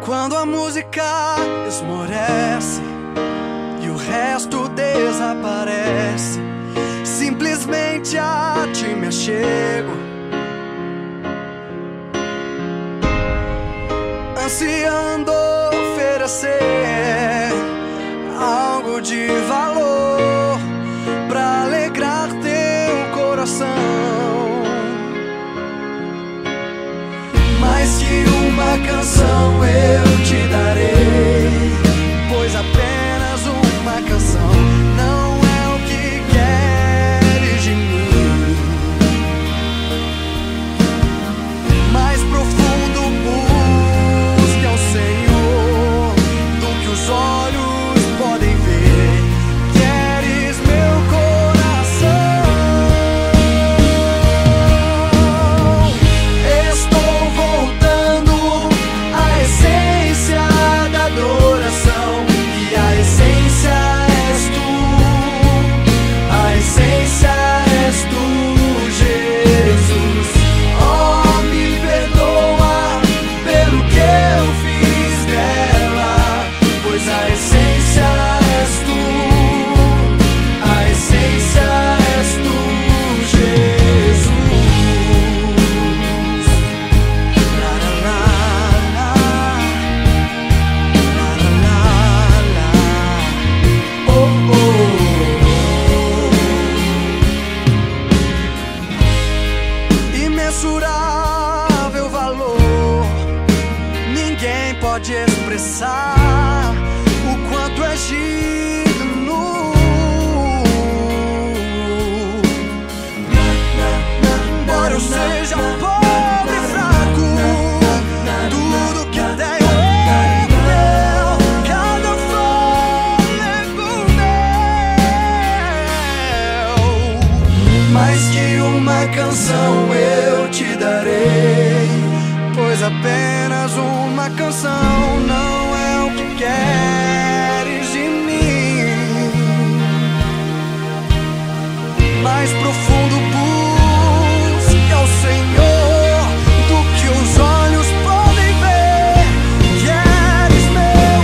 Quando a música esmorece e o resto desaparece, simplesmente a ti me achego, ansiando oferecer algo de valor pra alegrar teu coração. Mais que uma canção eu te darei, pois apenas uma canção não é o que queres de mim. Mais profundo busque ao Senhor do que os olhos podem ver. Queres meu coração? Estou voltando à essência da adoração, e a essência és tu, a essência és tu, Jesus. Oh, me perdoa pelo que eu fiz dela, pois a essência és tu, a essência és tu, Jesus. La, la, la, la. La, la, la, la. Oh, oh, oh. Imensurável valor, ninguém pode expressar o quanto é digno. Embora eu seja pobre e fraco, tudo que tenho é teu, cada fôlego meu. Mais que uma canção eu te darei, pois apenas uma canção não é o que queres de mim. Mais profundo busque ao Senhor do que os olhos podem ver. Queres meu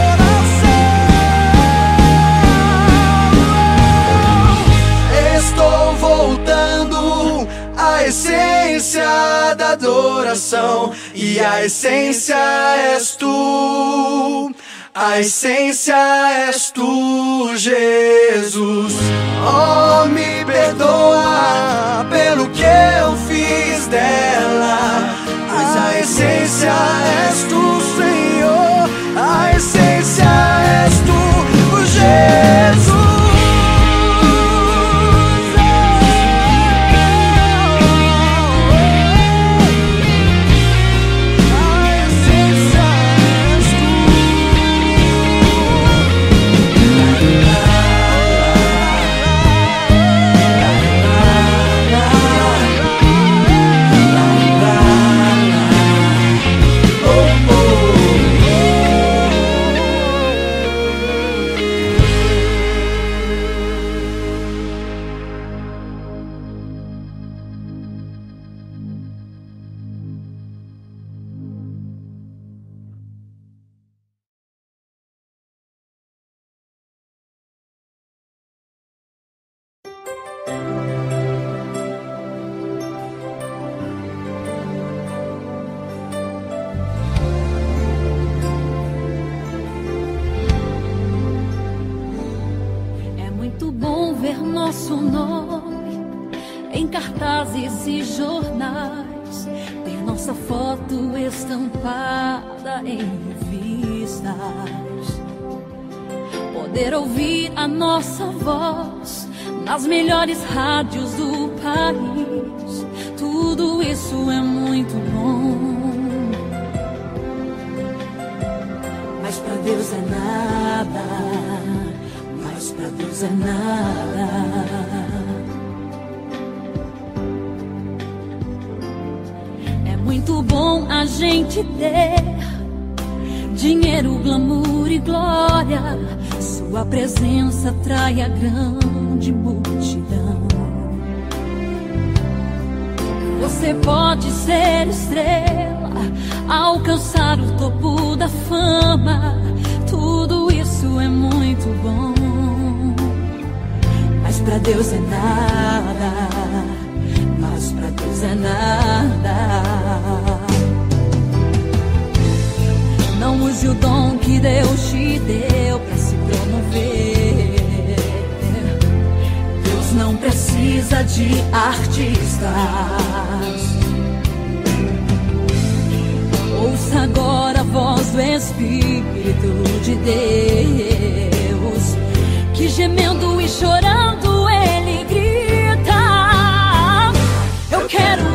coração? Estou voltando à essência da adoração, e a essência és tu, a essência és tu, Jesus. Oh, me perdoa pelo que eu fiz dela, pois a essência és tu, Senhor, a essência és tu, Jesus. Nosso nome em cartazes e jornais, ter nossa foto estampada em revistas, poder ouvir a nossa voz nas melhores rádios do país. Tudo isso é muito bom, mas pra Deus é nada, mas pra Deus é nada. É muito bom a gente ter dinheiro, glamour e glória. Sua presença atrai a grande multidão. Você pode ser estrela, alcançar o topo da Deus é nada, mas pra Deus é nada. Não use o dom que Deus te deu pra se promover. Deus não precisa de artistas. Ouça agora a voz do Espírito de Deus, que gemendo e chorando ele grita: eu quero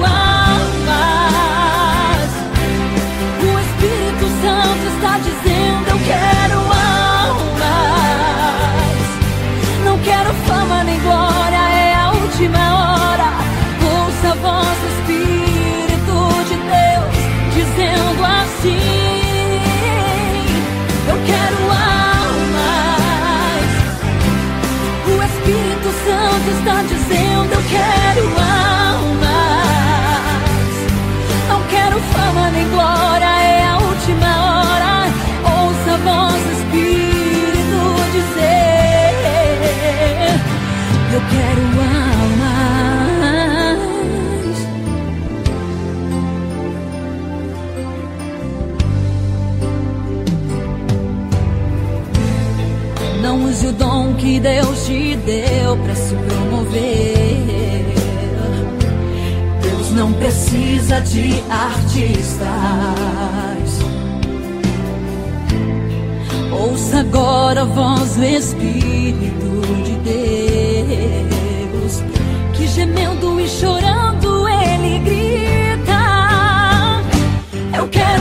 almas. O Espírito Santo está dizendo: eu quero almas. Não quero fama nem glória, é a última hora. Ouça a voz do Espírito de Deus dizendo assim: eu quero almas. O Espírito Santo está dizendo: eu quero almas. Não quero fama nem glória, é a última hora. Ouça a voz do Espírito dizer: eu quero almas. Não use o dom que Deus te deu pra se promover. Deus não precisa de artistas. Ouça agora a voz do Espírito de Deus, que gemendo e chorando ele grita: eu quero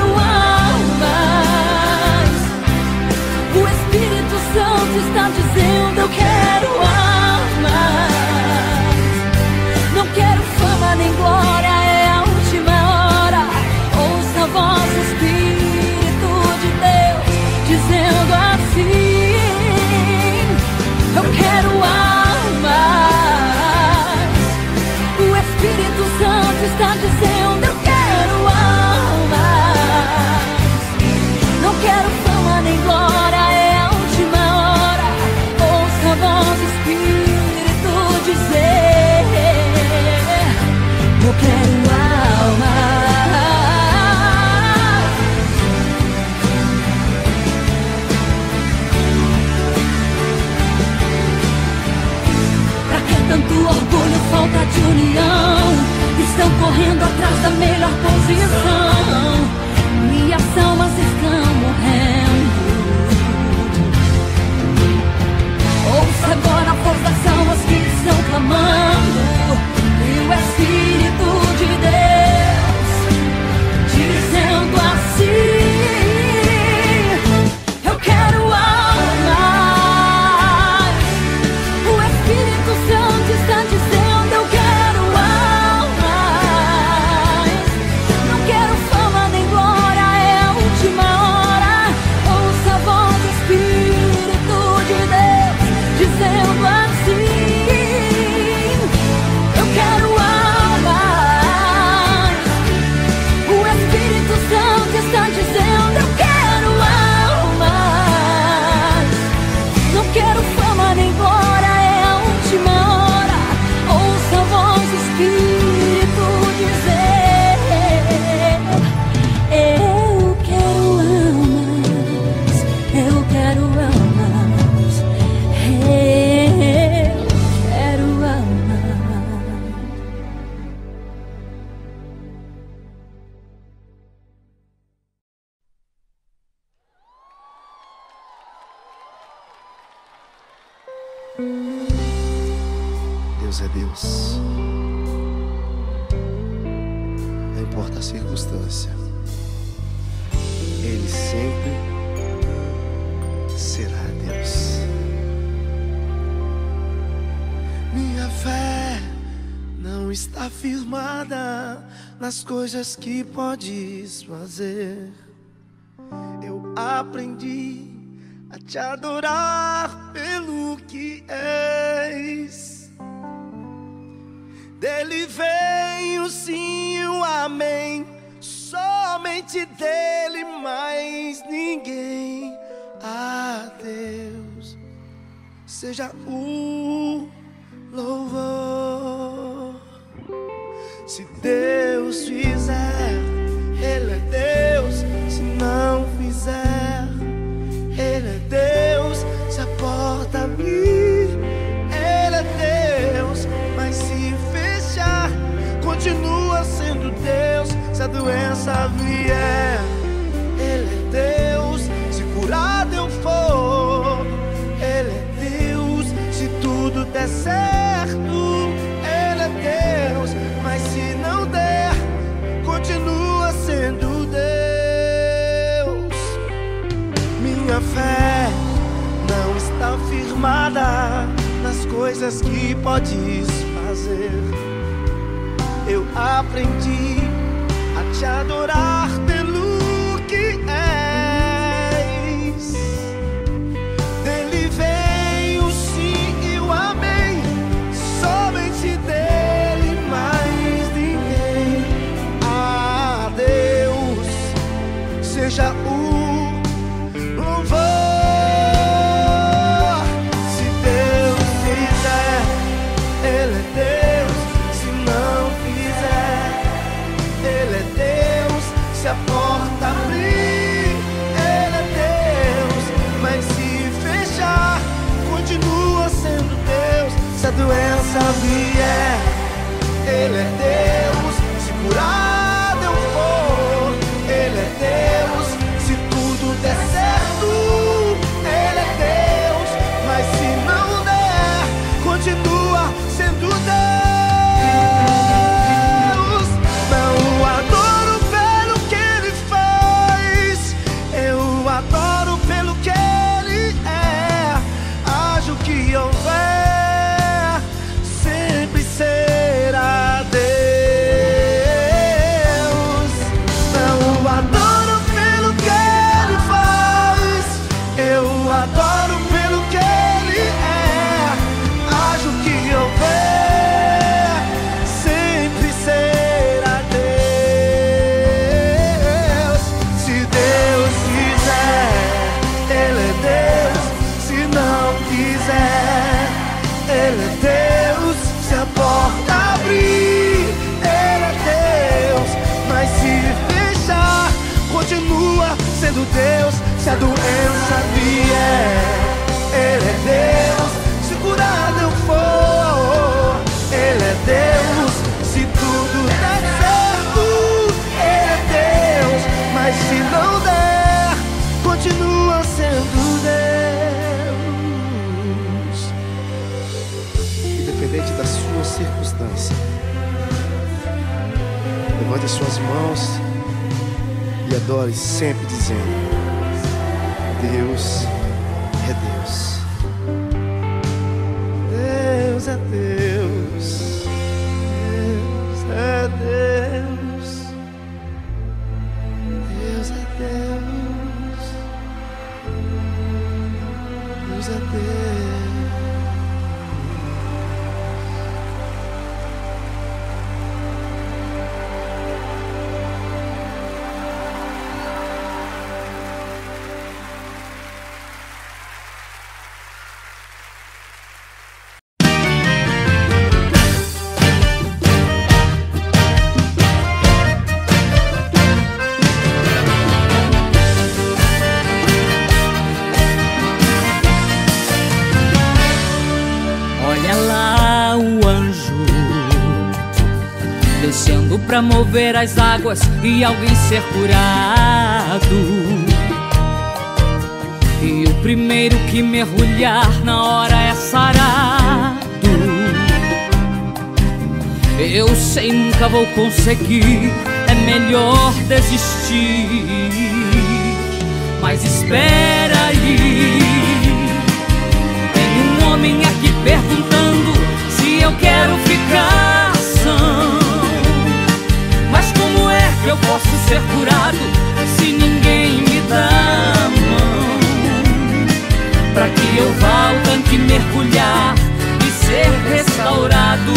almas. O Espírito Santo está dizendo: eu quero almas. Não quero fama nem glória, é a última hora. Ouça a voz do Espírito de Deus dizendo assim: eu quero almas. O Espírito Santo está dizendo: eu quero almas. Não quero fama nem glória, é a última hora. Ouça a voz do Espírito dizer: eu quero almas. Pra que tanto orgulho, falta de união? Estão correndo atrás da melhor posição e as almas estão morrendo. Ouça agora a voz das almas que estão clamando, e o Espírito de Deus dizendo assim: eu quero almas. O Espírito Santo está dizendo: eu quero almas. Não quero fama nem glória, é a última hora. Ouça a voz do Espírito de Deus dizendo assim: eu quero almas. O Espírito Santo está dizendo: eu quero almas. Não quero fama nem glória, é a última hora. Ouça a voz do Espírito dizer: eu quero almas. Eu quero almas. Eu quero almas. Deus é Deus. Não importa a circunstância, Ele sempre será Deus. Minha fé não está firmada nas coisas que podes fazer. Eu aprendi a te adorar pelo que és. Dele vem o sim e o amém, somente dele, mais ninguém. A Deus seja o louvor. Se Deus fizer, Ele é Deus. Se não fizer, Ele é Deus. Se a porta abrir, Ele é Deus. Mas se fechar, continua sendo Deus. Se a doença vier, Ele é Deus. Se curado eu for, Ele é Deus. Se tudo der certo, Ele é Deus. Mas se não der, continua sendo Deus. Minha fé não está firmada nas coisas que podes fazer. Eu aprendi a te adorar pelo que és. Dele vem o sim e o amém. Somente dele, mais ninguém. A Deus seja o louvor. Se Deus fizer, Ele é Deus. Se não fizer, Ele é Deus. Se a porta abrir, Ele é Deus. Mas se fechar, continua sendo Deus. Se a doença vier, Ele é Deus. Se curado eu for, Ele é Deus. Se tudo der certo, Ele é Deus. Mas se não der, continua sendo Deus. Não o adoro pelo que Ele faz, eu o adoro pelo que Ele é. Haja o que houver, sempre será Deus. Não o adoro pelo que Ele faz, eu o adoro pelo que Ele é. Haja o que houver, sempre será Deus. Se Deus quiser, Ele é Deus. Se não quiser, Ele é Deus. Se a porta abrir, Ele é Deus. Mas se fechar, continua sendo Deus. Se a doença vier, Ele é Deus. Se curado eu for, Ele é Deus. Se tudo der certo, Ele é Deus. Mas se não der, continua sendo Deus. Independente da sua circunstância, levante suas mãos e adore sempre dizendo: Deus é Deus. Deus é Deus. Deus é Deus. Deus é Deus. Deus é Deus. Pra mover as águas e alguém ser curado. E o primeiro que mergulhar na hora é sarado. Eu sei, nunca vou conseguir, é melhor desistir. Mas espera aí, tem um homem aqui perguntando se eu quero ficar são. Mas como é que eu posso ser curado se ninguém me dá a mão? Pra que eu vá ao tanque mergulhar e ser restaurado?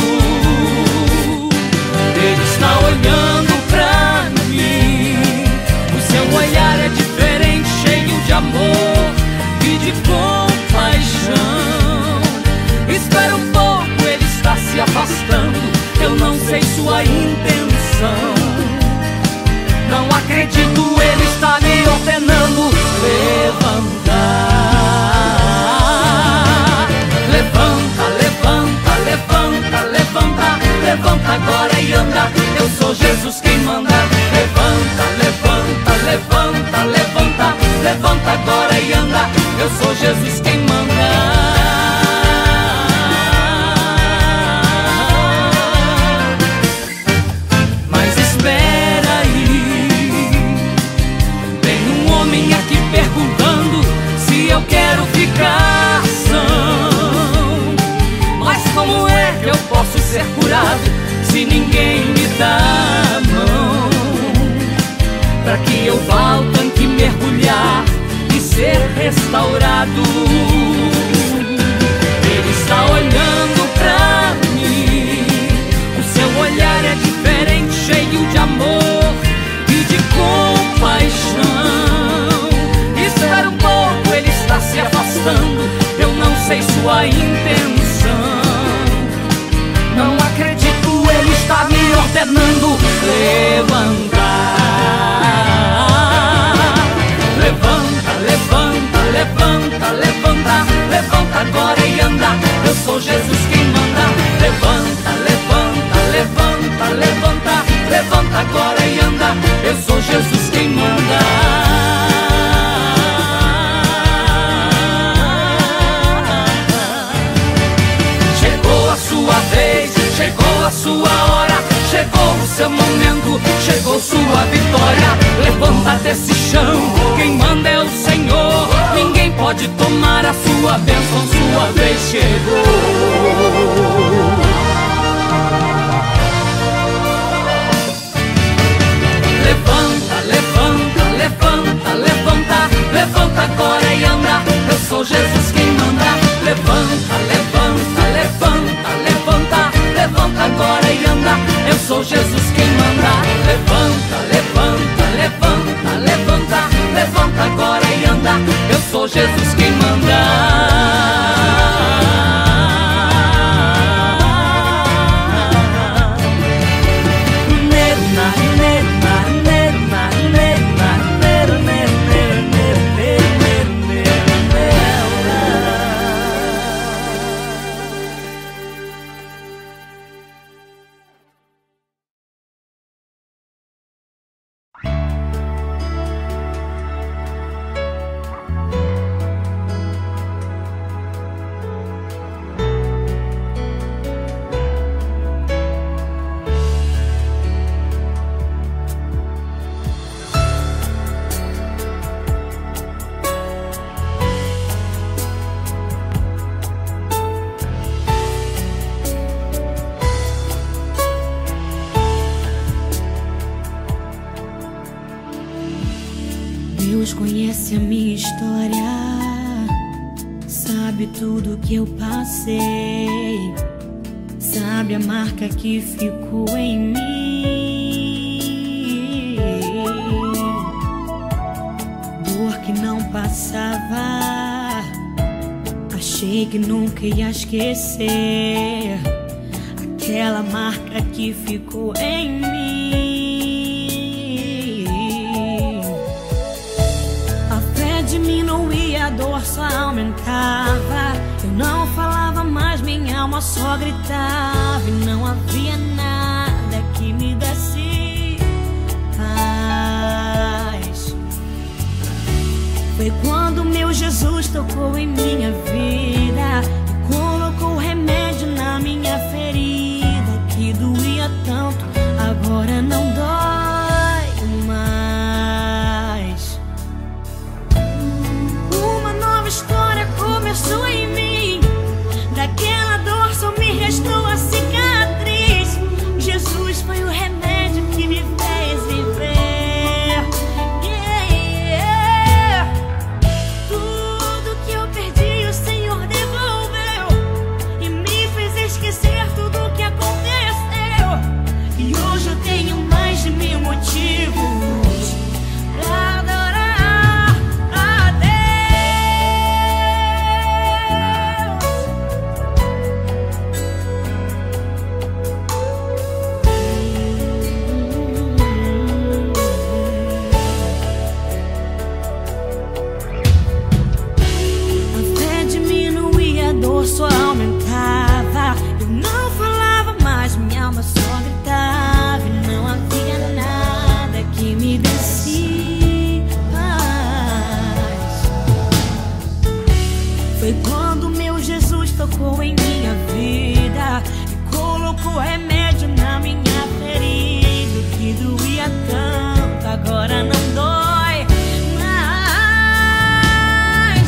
Ele está olhando pra mim, o seu olhar é diferente, cheio de amor e de compaixão. Espera um pouco, ele sou Jesus quem manda. Levanta, levanta, levanta, levanta, levanta agora e anda. Eu sou Jesus quem manda. Mas espera aí, tem um homem aqui perguntando se eu quero ficar são. Mas como é que eu posso ser curado se ninguém me dá a mão? Pra que eu vá ao tanque mergulhar e ser restaurado? Ele está olhando pra mim, o seu olhar é diferente, cheio de amor e de compaixão. Espera um pouco, ele está se afastando, eu não sei sua intenção. Não acredito, ele está me ordenando levantar. Levanta, levanta, levanta, levanta, levanta agora e anda. Eu sou Jesus quem manda. Levanta, levanta, levanta, levanta, levanta agora e anda. Eu sou Jesus quem manda. Chegou a sua vez, chegou a sua hora, chegou o seu momento, chegou sua vitória. Levanta desse chão, quem manda é o Senhor. Ninguém pode tomar a sua bênção, sua vez chegou. Levanta, levanta, levanta, levanta, levanta agora e anda. Eu sou Jesus quem manda. Levanta, levanta, levanta, levanta, levanta agora e anda. Eu sou Jesus quem manda. Levanta, levanta, levanta, levanta, levanta agora e anda. Eu sou Jesus quem manda. Deus conhece a minha história, sabe tudo que eu passei, sabe a marca que ficou em mim, dor que não passava, achei que nunca ia esquecer, aquela marca que ficou em mim. A dor só aumentava, eu não falava mais, minha alma só gritava, e não havia nada que me desse paz. Foi quando meu Jesus tocou em minha vida e colocou remédio na minha ferida, que doía tanto, agora não dói mais. A história começou em mim, daquela dor só me restou a cicatriz. Jesus foi o remédio que me fez viver. Yeah, yeah. Tudo que eu perdi o Senhor devolveu. pouco remédio na minha ferida. O que doía tanto agora não dói mais.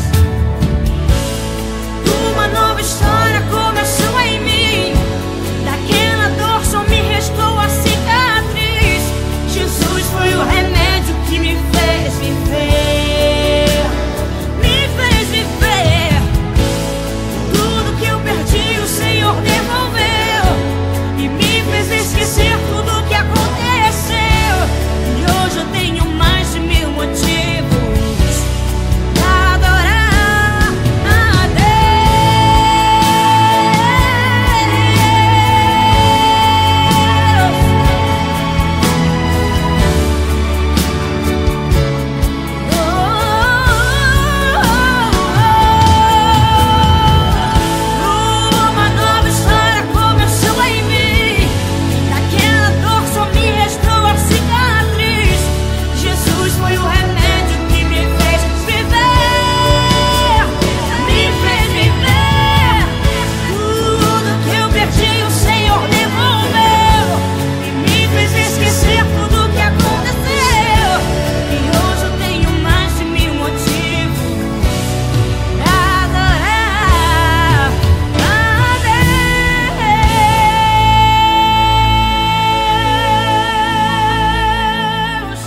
Uma nova história começou em mim. Daquela dor só me restou a cicatriz. Jesus foi o remédio que me fez viver, me fez viver. Tudo que eu perdi o Senhor devolveu e me fez esquecer tudo que aconteceu. E hoje eu tenho mais de mil motivos pra adorar a Uma nova história começou em mim. Daquela dor só me restou a cicatriz. Jesus foi o remédio que me fez viver, me fez viver. Tudo que eu perdi o Senhor devolveu e me fez esquecer tudo que aconteceu. E hoje eu tenho mais de mil motivos pra adorar a Deus.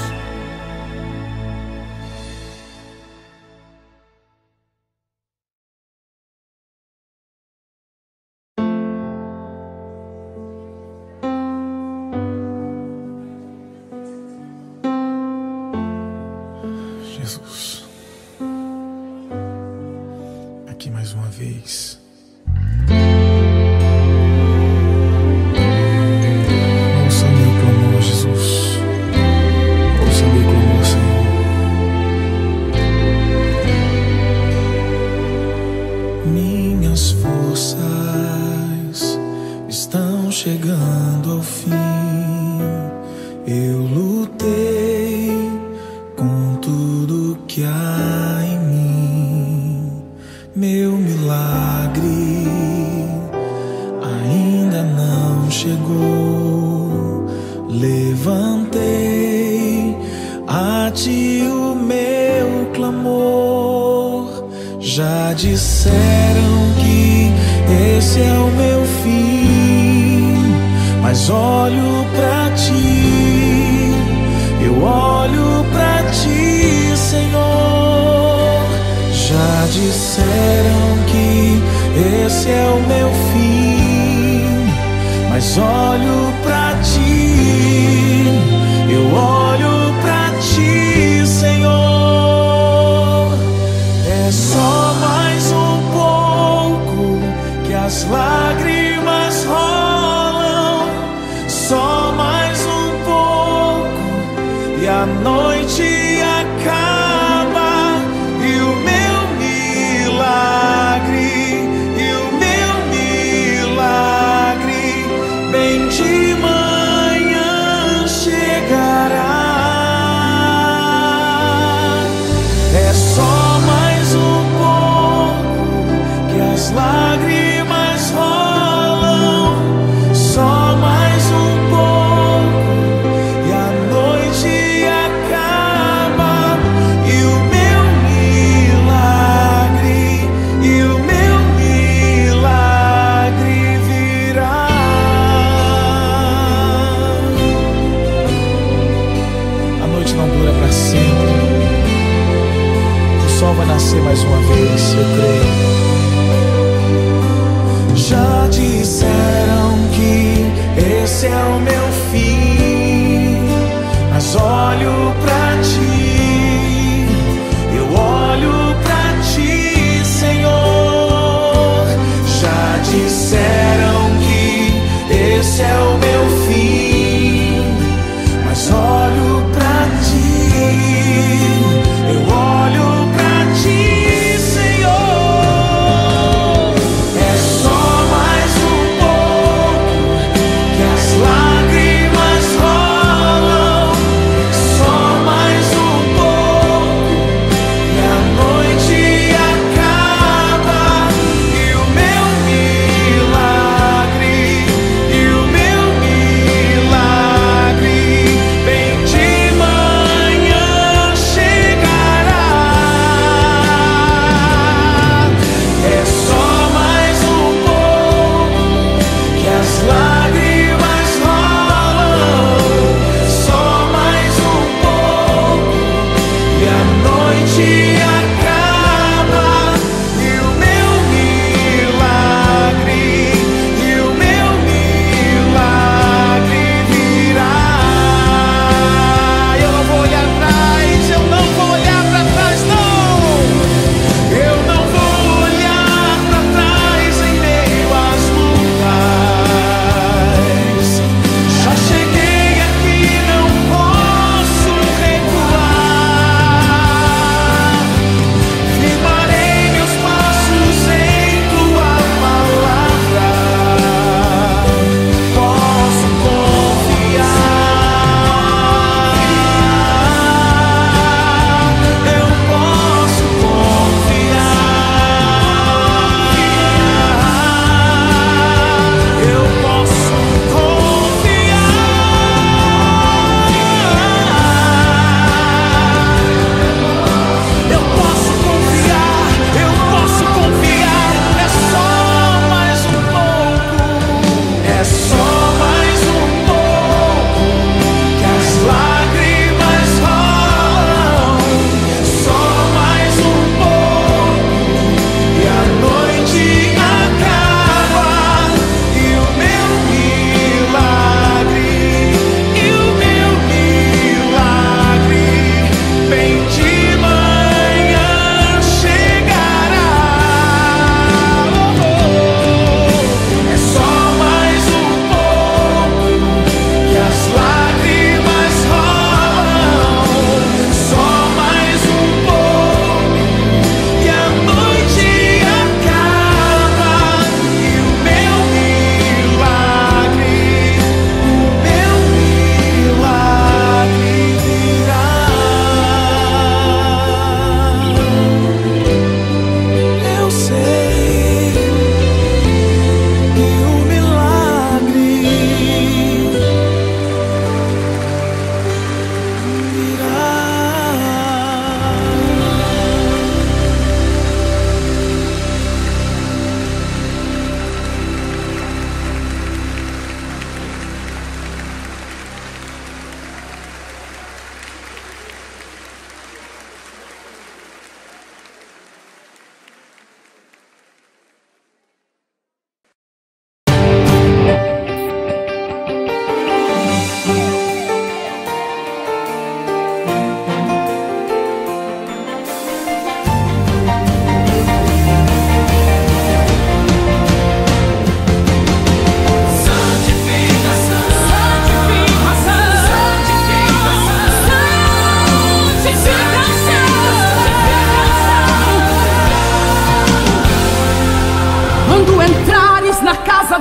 Jesus, aqui mais uma vez. Ouça meu clamor, Jesus. Ouça meu clamor, Senhor. Minhas forças estão chegando ao fim. Eu lutei com tudo que há em mim. Meu milagre ainda não chegou. Levantei a ti o meu clamor. Já disseram que esse é o meu fim, mas olho pra ti, eu olho pra ti, Senhor. Já disseram que esse é o meu fim, mas olho pra ti, eu olho pra ti, Senhor. É só mais um pouco que as lágrimas rolam, só mais um pouco e a noite acaba, e o meu milagre, e o meu milagre bem de manhã chegará. É só mais um pouco que as lágrimas rolam, só mais um pouco e a noite acaba, e o meu milagre, e o meu milagre virá. A noite não dura para sempre, o sol vai nascer mais uma vez, eu creio. Já disseram que esse é o meu fim, mas olho pra ti, eu olho pra ti, Senhor. Já disseram que esse é o meu fim, mas olho pra ti, eu olho pra ti, Senhor. É só mais um pouco que as lágrimas rolam, só mais um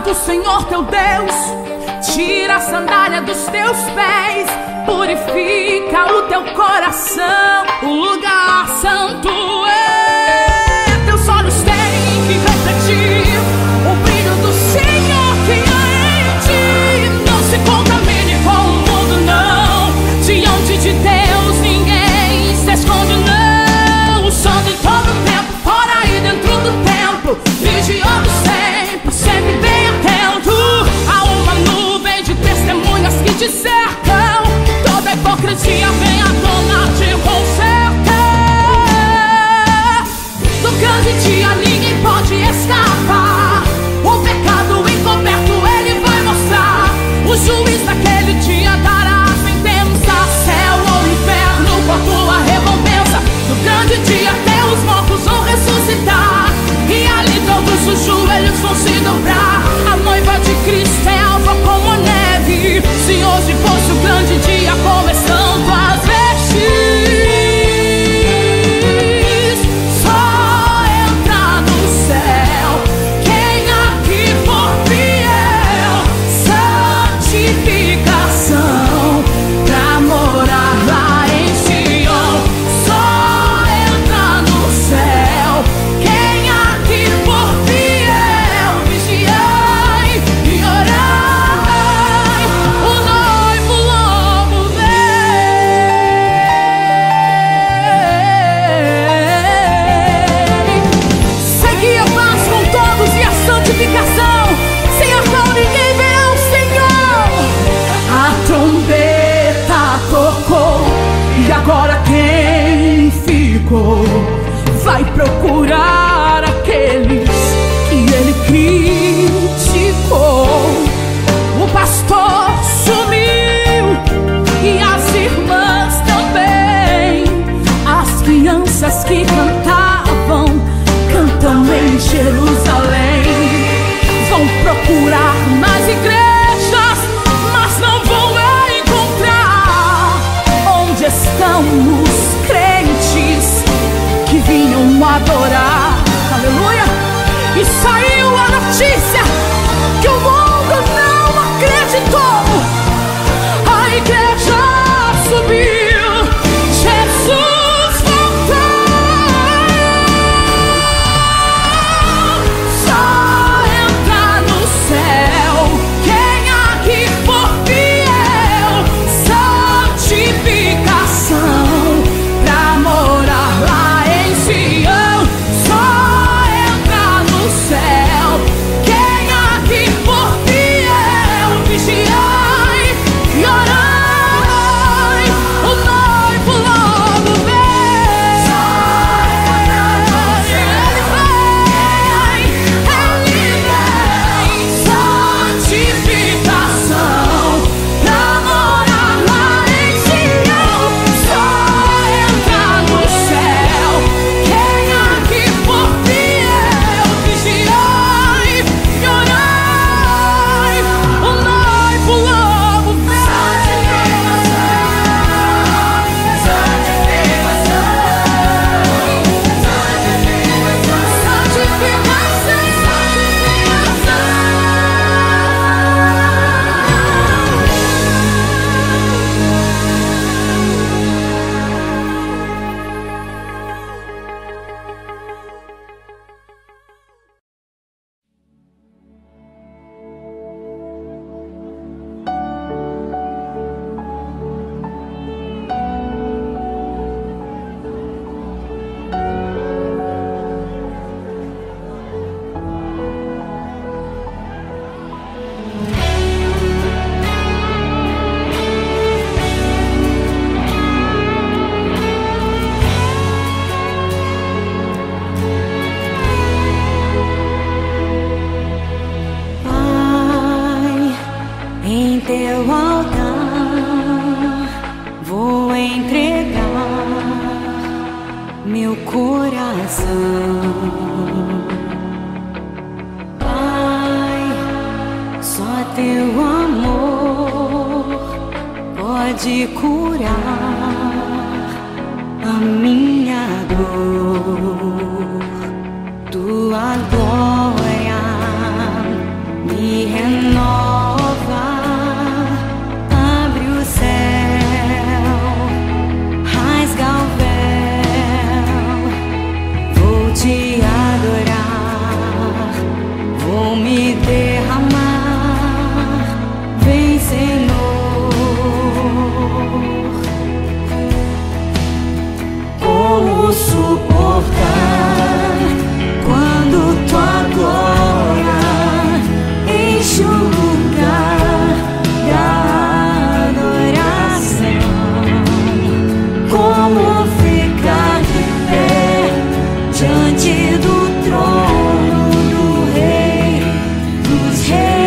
do Senhor teu Deus. Tira a sandália dos teus pés, purifica o teu coração. O lugar santo é. Teus olhos têm que refletir o brilho do Senhor que há em ti. Não se contamine com o mundo, não. Diante de Deus ninguém se esconde, não. O santo em todo o tempo, fora e dentro do templo, vigiando sempre, sempre bem atento. Há uma nuvem de testemunhas que te cercam. Toda hipocrisia vem à tona, te conserta. Do grande dia ninguém pode escapar. O pecado encoberto ele vai mostrar. O juiz daquele dia dará a sentença. Céu ou inferno com a tua recompensa. No grande dia até os mortos vão ressuscitar. E ali todos os joelhos vão se dobrar. A noiva de Cristo é alva como a neve. Se hoje fosse o grande dia começando as vestes, só entra no céu quem aqui for fiel. Santificação pra morar lá em Sião. Só entra no céu quem aqui for fiel. Vigiai e orai, o noivo logo vem. Segui a paz com todos e a santificação, sem a qual ninguém verá o Senhor. A trombeta tocou e agora quem ficou vai procurar aqueles que ele criticou. O pastor sumiu e as irmãs também. As crianças que cantavam, cantam em Jerusalém. Vão procurar nas igrejas, mas não vão encontrar. Onde estão os crentes que vinham adorar? Aleluia! E saiu a notícia que o mundo não acreditou. A igreja subiu, Jesus voltou. Só entra no céu quem aqui for fiel. Santificação pra morar lá em Sião. Só entra no céu quem aqui for fiel. Vigiai e orai, o noivo logo vem. Ele vem, ele vem. Santificação pra morar lá em Sião. Só entra no céu quem aqui for fiel. Vigiai e orai, o noivo logo vem. Pai, em teu altar vou entregar meu coração. Pai, só teu amor pode curar a minha dor. Tua glória me te adorar, vou me derramar. Vem, Senhor. Como suportar quando tua glória enche o lugar da adoração? Como ficar de pé diante do trono do Rei dos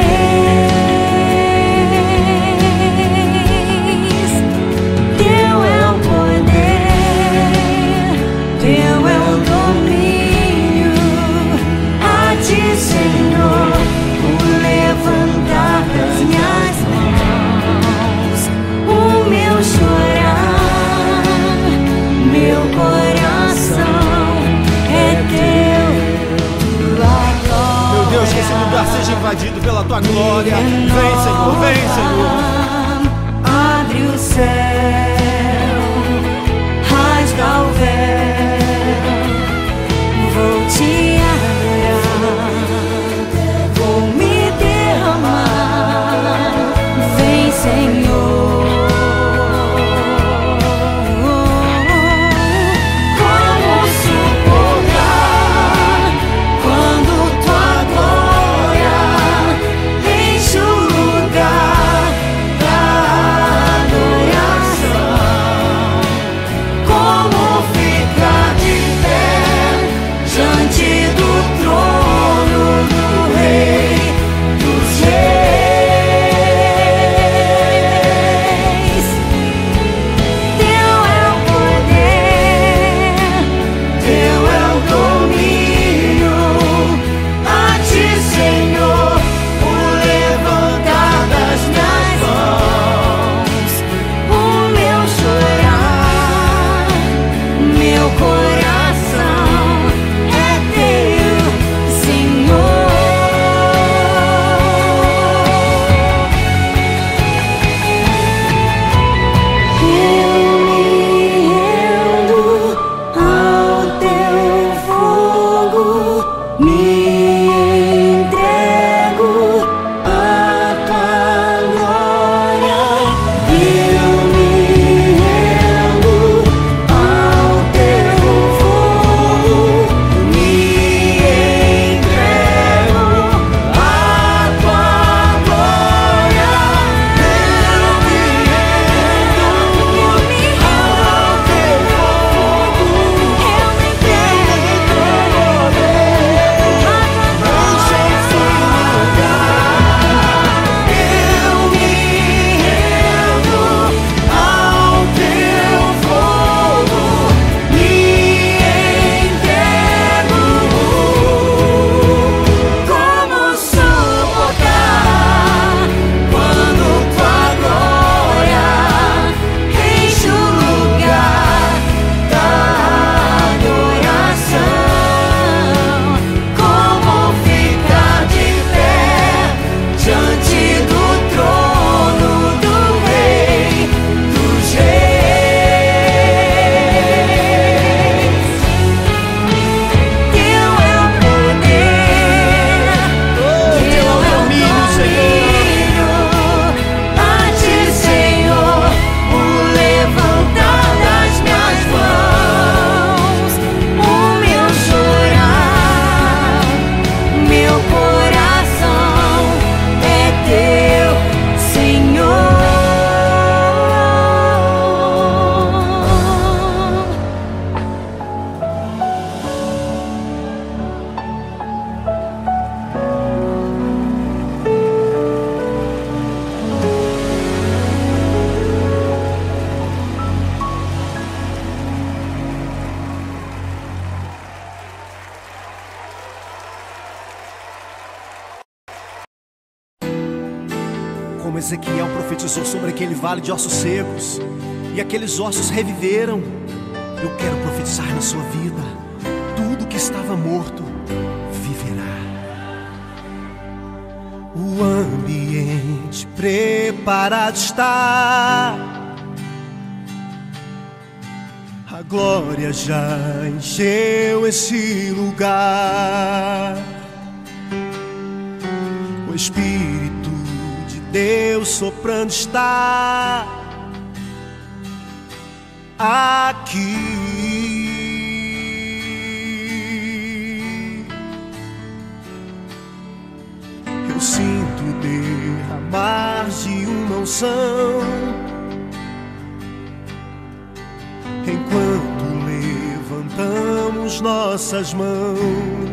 Reis? Teu é o poder, teu é o domínio, a ti, Senhor, o levantar das minhas mãos, o meu chorar, meu coração é teu, tua glória. Meu Deus, que esse lugar seja invadido pela tua glória. Vem, Senhor, vem, Senhor. Abre o céu, rasga o véu, vou te adorar, vou me derramar. Vem, Senhor. Como suportar quando tua glória enche o lugar da adoração? Como ficar de pé diante do trono do Rei dos Reis? Teu é o poder, teu é o domínio, a ti, Senhor, o levantar das minhas mãos, o meu chorar, meu coração é teu, Senhor. Eu me rendo ao teu fogo, me entrego à tua glória. Eu me rendo ao teu fogo, me entrego à tua glória. Eu me rendo ao teu fogo, eu me entrego como suportar quando tua glória enche o lugar da adoração? Como ficar de pé diante do trono do Rei dos Reis? Teu é o poder, teu é o domínio, a ti, Senhor, o levantar das minhas mãos, o meu chorar, meu coração é teu, Senhor. Como Ezequiel profetizou sobre aquele vale de ossos secos, e aqueles ossos reviveram. Eu quero profetizar na sua vida: tudo que estava morto viverá. O ambiente preparado está, a glória já encheu esse lugar. O Espírito de Deus soprando está aqui. Eu sinto derramar de uma unção enquanto levantamos nossas mãos.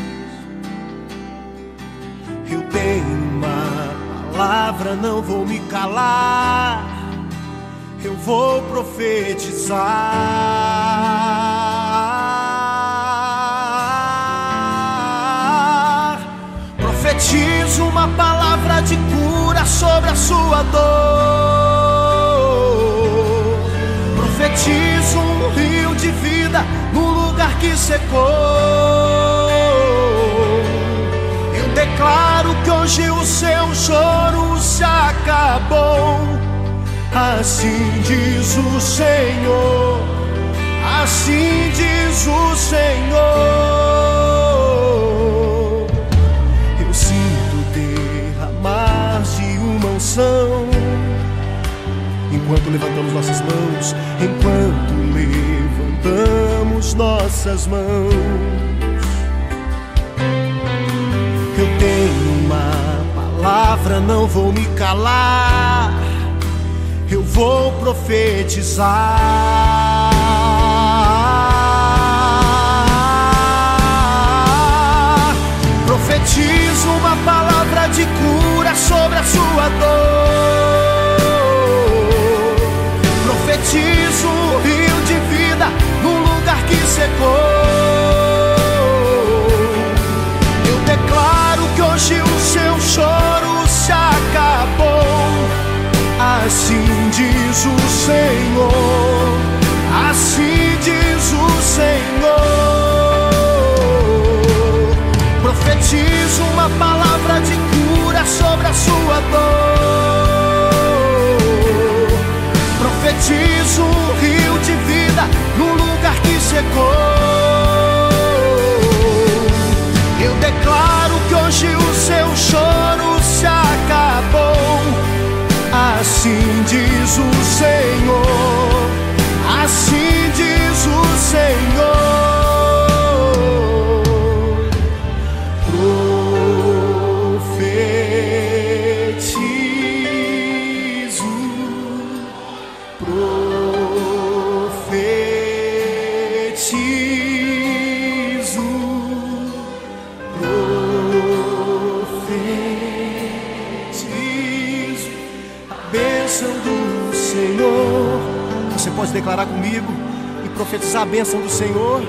Eu tenho uma palavra, não vou me calar, eu vou profetizar. Profetizo uma palavra de cura sobre a sua dor. Profetizo um rio de vida no lugar que secou. Eu declaro que hoje o seu choro se acabou. Assim diz o Senhor, assim diz o Senhor. Eu sinto derramar de uma unção enquanto levantamos nossas mãos, enquanto levantamos nossas mãos. Eu tenho uma palavra, não vou me calar, eu vou profetizar. Profetizo uma palavra de cura sobre a sua dor. Profetizo um rio de vida no lugar que secou. Eu declaro que hoje o seu choro se acabou. Assim diz o Senhor, assim diz o Senhor. Profetizo uma palavra de cura sobre a sua dor. Profetizo um rio de vida no lugar que secou. Eu declaro que hoje o seu choro se acabou. Assim diz o Senhor, assim diz o Senhor. Profetizo, profetizo, profetizo a bênção do Senhor. Você pode declarar comigo e profetizar a bênção do Senhor?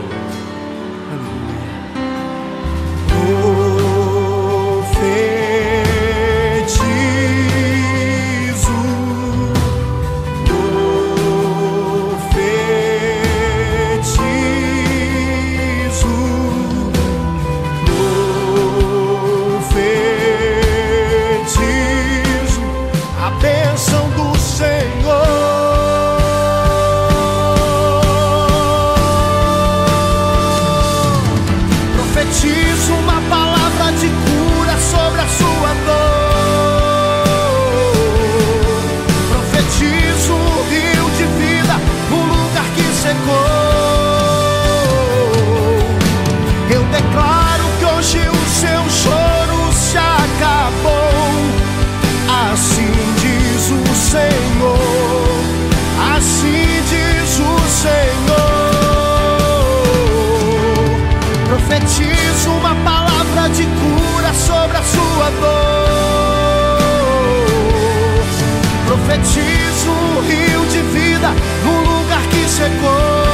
Profetizo uma palavra de cura sobre a sua dor. Profetizo um rio de vida no lugar que secou. Eu declaro que hoje o seu choro se acabou. Assim diz o Senhor, assim diz o Senhor. Profetizo uma palavra de cura sobre a sua dor. Profetizo um rio de vida no lugar que secou.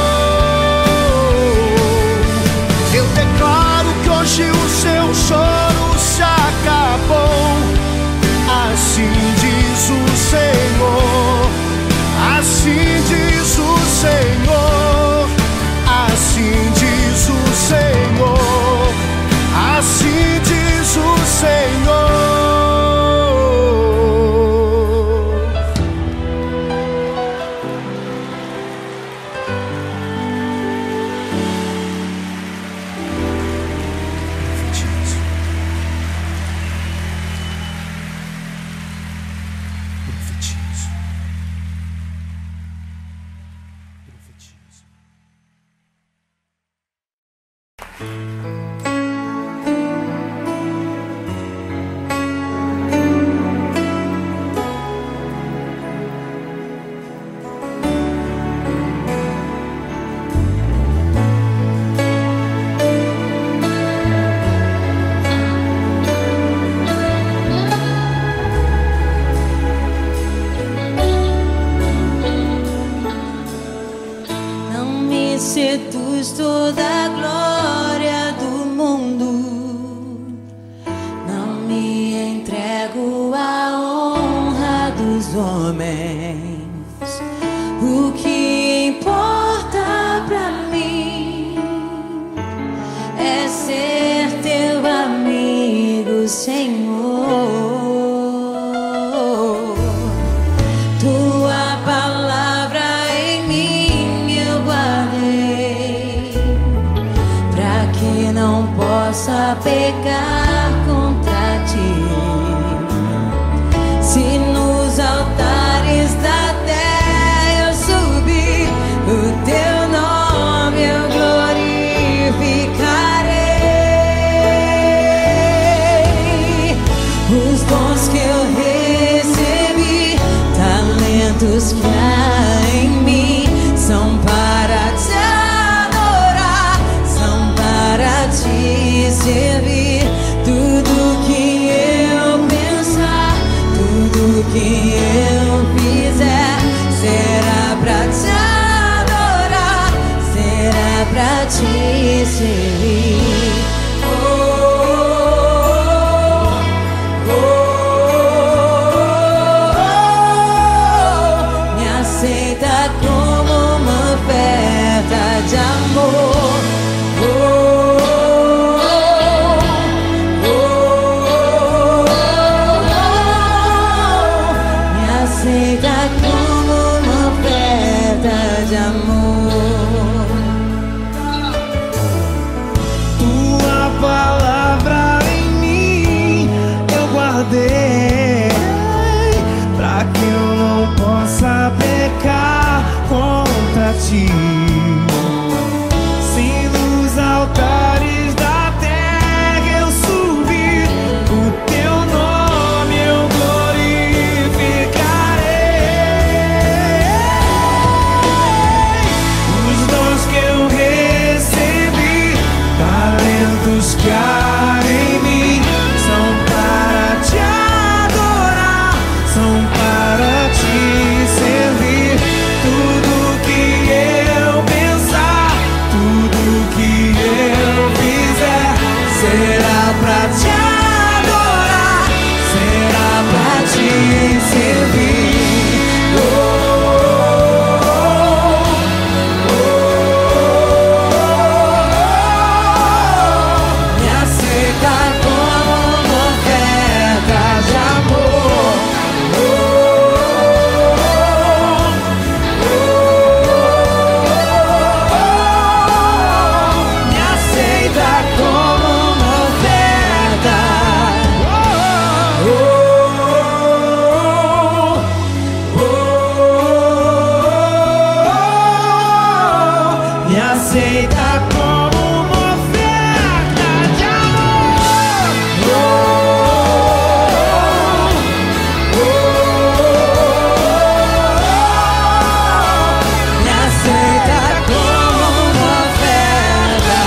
Eu declaro que hoje o seu choro se acabou. Assim diz o Senhor, assim diz o Senhor, assim diz o Senhor, assim diz o Senhor. é ser teu amigo, Senhor. Tua palavra em mim eu guardei, pra que não possa pecar contra ti. Se nos altares da terra eu subir, o teu nome eu glorificarei. Os dons que eu recebi, talentos que há em mim, são para te adorar, são para te servir. Tudo que eu pensar, tudo que eu fizer, será pra te adorar, será pra te servir. Oh, oh, oh, oh. Me aceita como uma oferta de amor. Oh, aceita como uma oferta de amor. Tua palavra em mim eu guardei, pra que eu não possa pecar contra ti. Se nos altares da terra eu subir, o teu nome eu glorificarei. Os dons que eu recebi, talentos que há em mim, são para te adorar, são para te servir. Tudo que eu pensar, tudo que eu fizer, será pra te adorar, será pra te servir. Oh, oh, oh. Me aceita como uma oferta de amor. Oh, oh, oh. Me aceita como uma oferta. Oh, oh, oh. Me aceita como uma oferta de amor. Oh, oh, oh. Me aceita como uma oferta.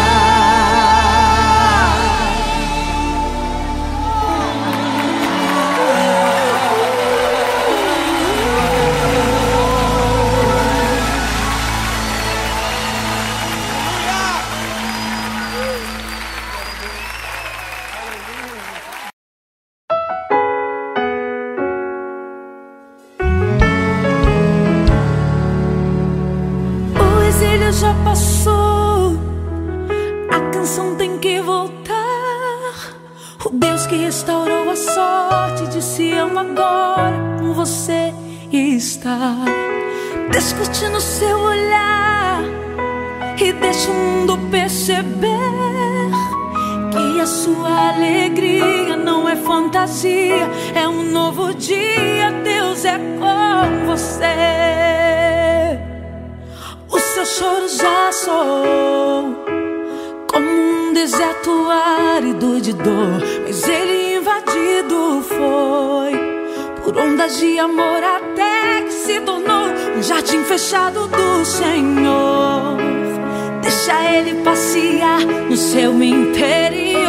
O exílio já passou, a canção tem que voltar. O Deus que restaurou a sorte de Sião agora com você está. Discute no seu olhar e deixa o mundo perceber que a sua alegria não é fantasia, é um novo dia. Deus é com você. O seu choro já soou como um deserto árido de dor, mas ele invadido foi por ondas de amor até que se tornou um jardim fechado do Senhor. Deixa ele passear no seu interior.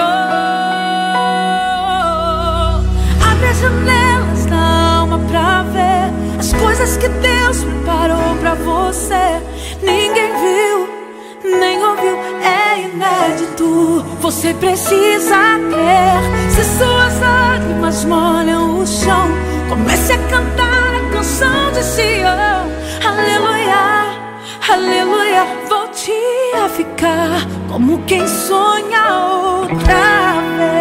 Abre as janelas da alma pra ver as coisas que Deus preparou pra você. Ninguém viu, nem ouviu, é inédito. Você precisa crer. Se suas lágrimas molham o chão, comece a cantar a canção de Sião. Aleluia, aleluia. Volte a ficar como quem sonha outra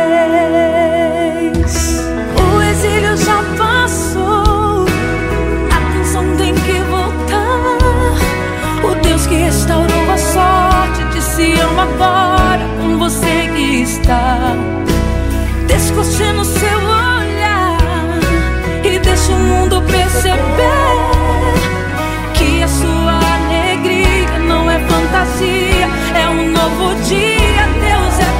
vez. O exílio já passou, a canção tem que voltar. O Deus que restaurou a sorte de Sião agora com você que está. Descoste no seu olhar e deixa o mundo perceber que a sua alegria não é fantasia, é um novo dia. Deus é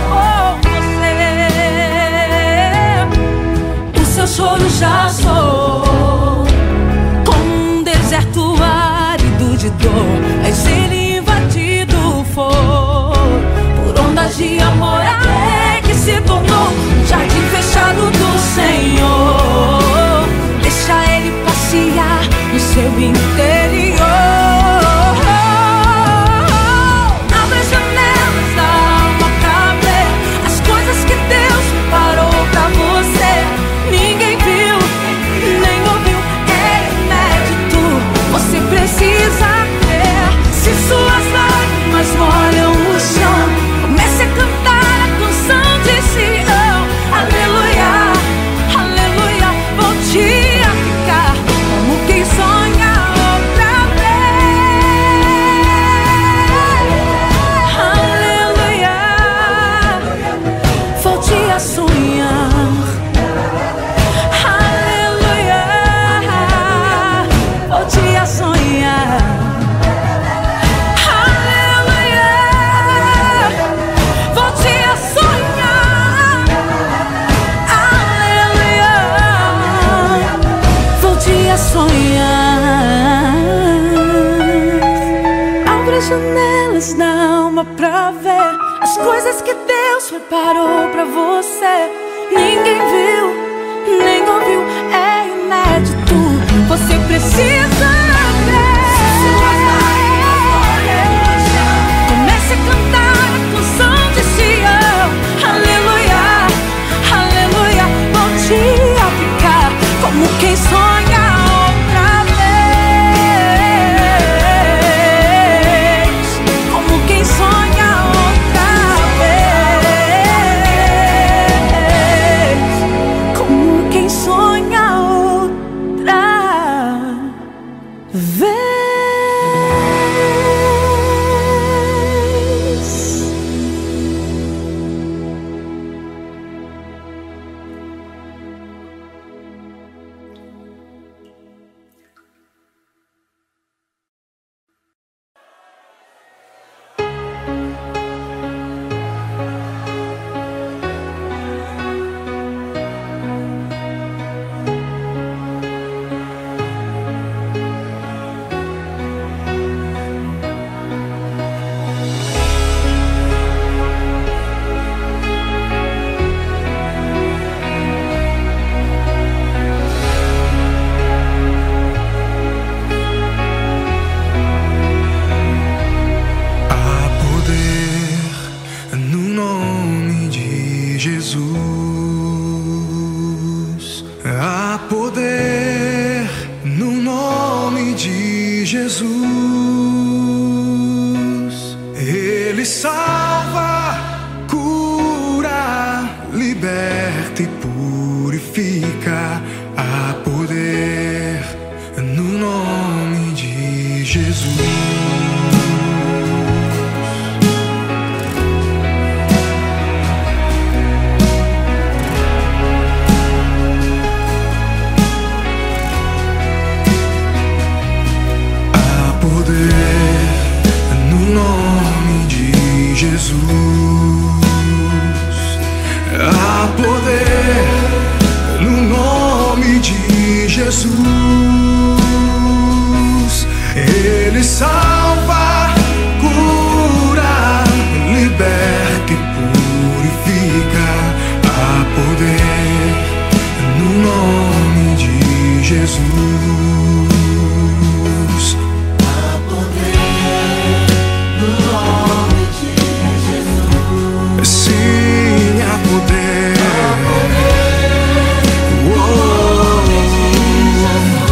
por você. O seu choro já soou como um deserto árido de dor, mas ele invadido for por ondas de amor até que se tornou um jardim fechado do Senhor. Deixa ele passear no seu interior. Abre as janelas da alma pra ver as coisas que Deus preparou pra você. Ninguém viu, nem ouviu, é inédito. Você precisa crer. Se suas lágrimas molham o chão, comece a cantar a canção de Sião. Aleluia, aleluia. Volte a ficar como quem sonha outra vez. Aleluia. Volte a sonhar. Aleluia. Volte a sonhar. Aleluia. Volte a sonhar. Aleluia. Volte a sonhar. Abra as janelas da alma pra ver as coisas que Deus preparou pra você. Ninguém viu, nem ouviu, é inédito. Você precisa crer. Comece a cantar a canção de Sião. Aleluia, aleluia. Volte a ficar como quem sonha outra vez. Como quem sonha outra vez. Como quem sonha outra vez. Há poder no nome de Jesus. Ele salva, cura, liberta e purifica. Há poder no nome de Jesus. Há poder no nome de Jesus. Ele salva, cura, liberta e purifica. Há poder no nome de Jesus. Há poder no nome de Jesus. Sim, há poder. Há poder no nome de Jesus.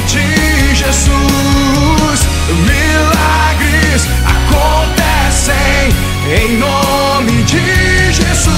de Jesus, milagres acontecem em nome de Jesus.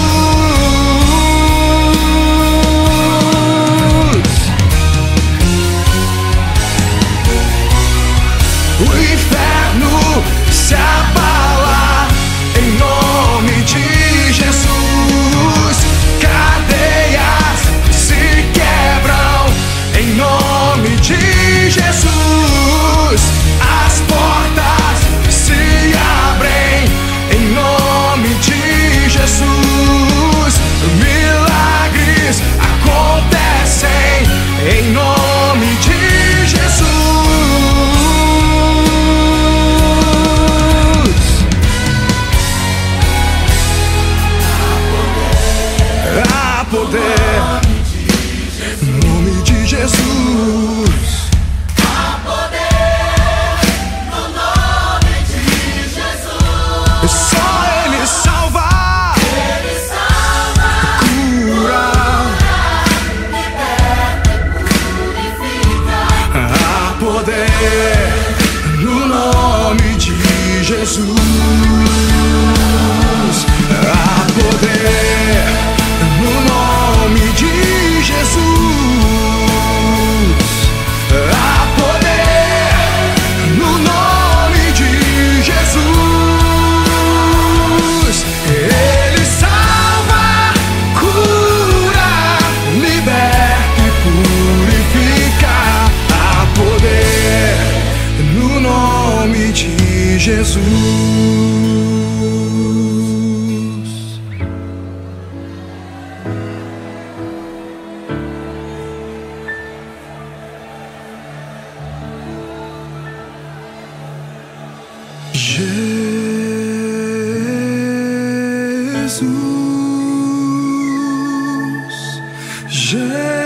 O inferno se abala em nome de Jesus. Cadeias se quebram em nome de Jesus. As portas se abrem em nome de Jesus. Milagres acontecem em nome de Jesus. Há poder no nome de Jesus. Há poder no nome de Jesus. Só Ele salva, Ele salva, cura, liberta, purifica. há poder no nome de Jesus. Há poder no nome de Jesus. Há poder no nome de Jesus. Ele salva, cura, liberta e purifica. Há poder no nome de Jesus. Jesus,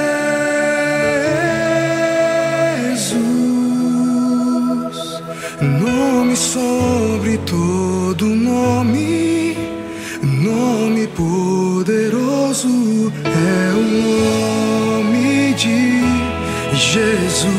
Jesus, nome sobre todo nome, nome poderoso é o nome de Jesus.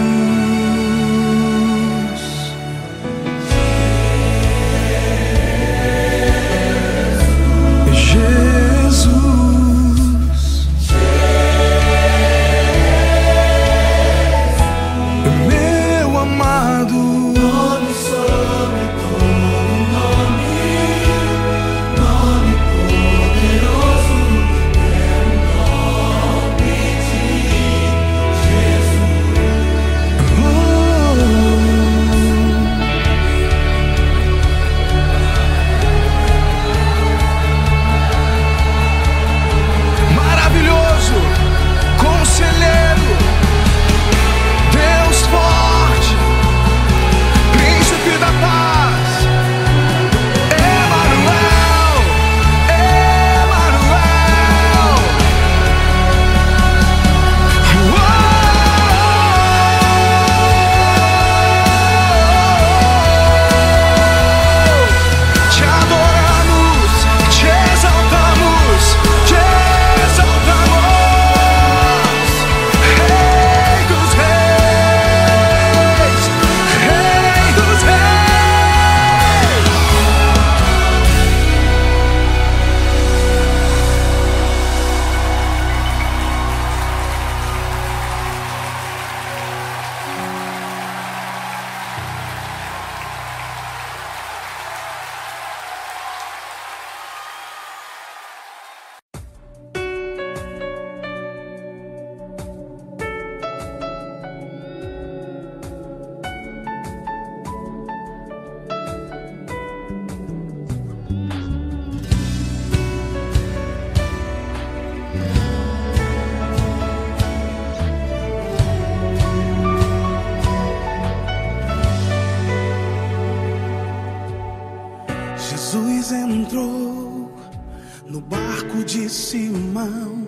Jesus entrou no barco de Simão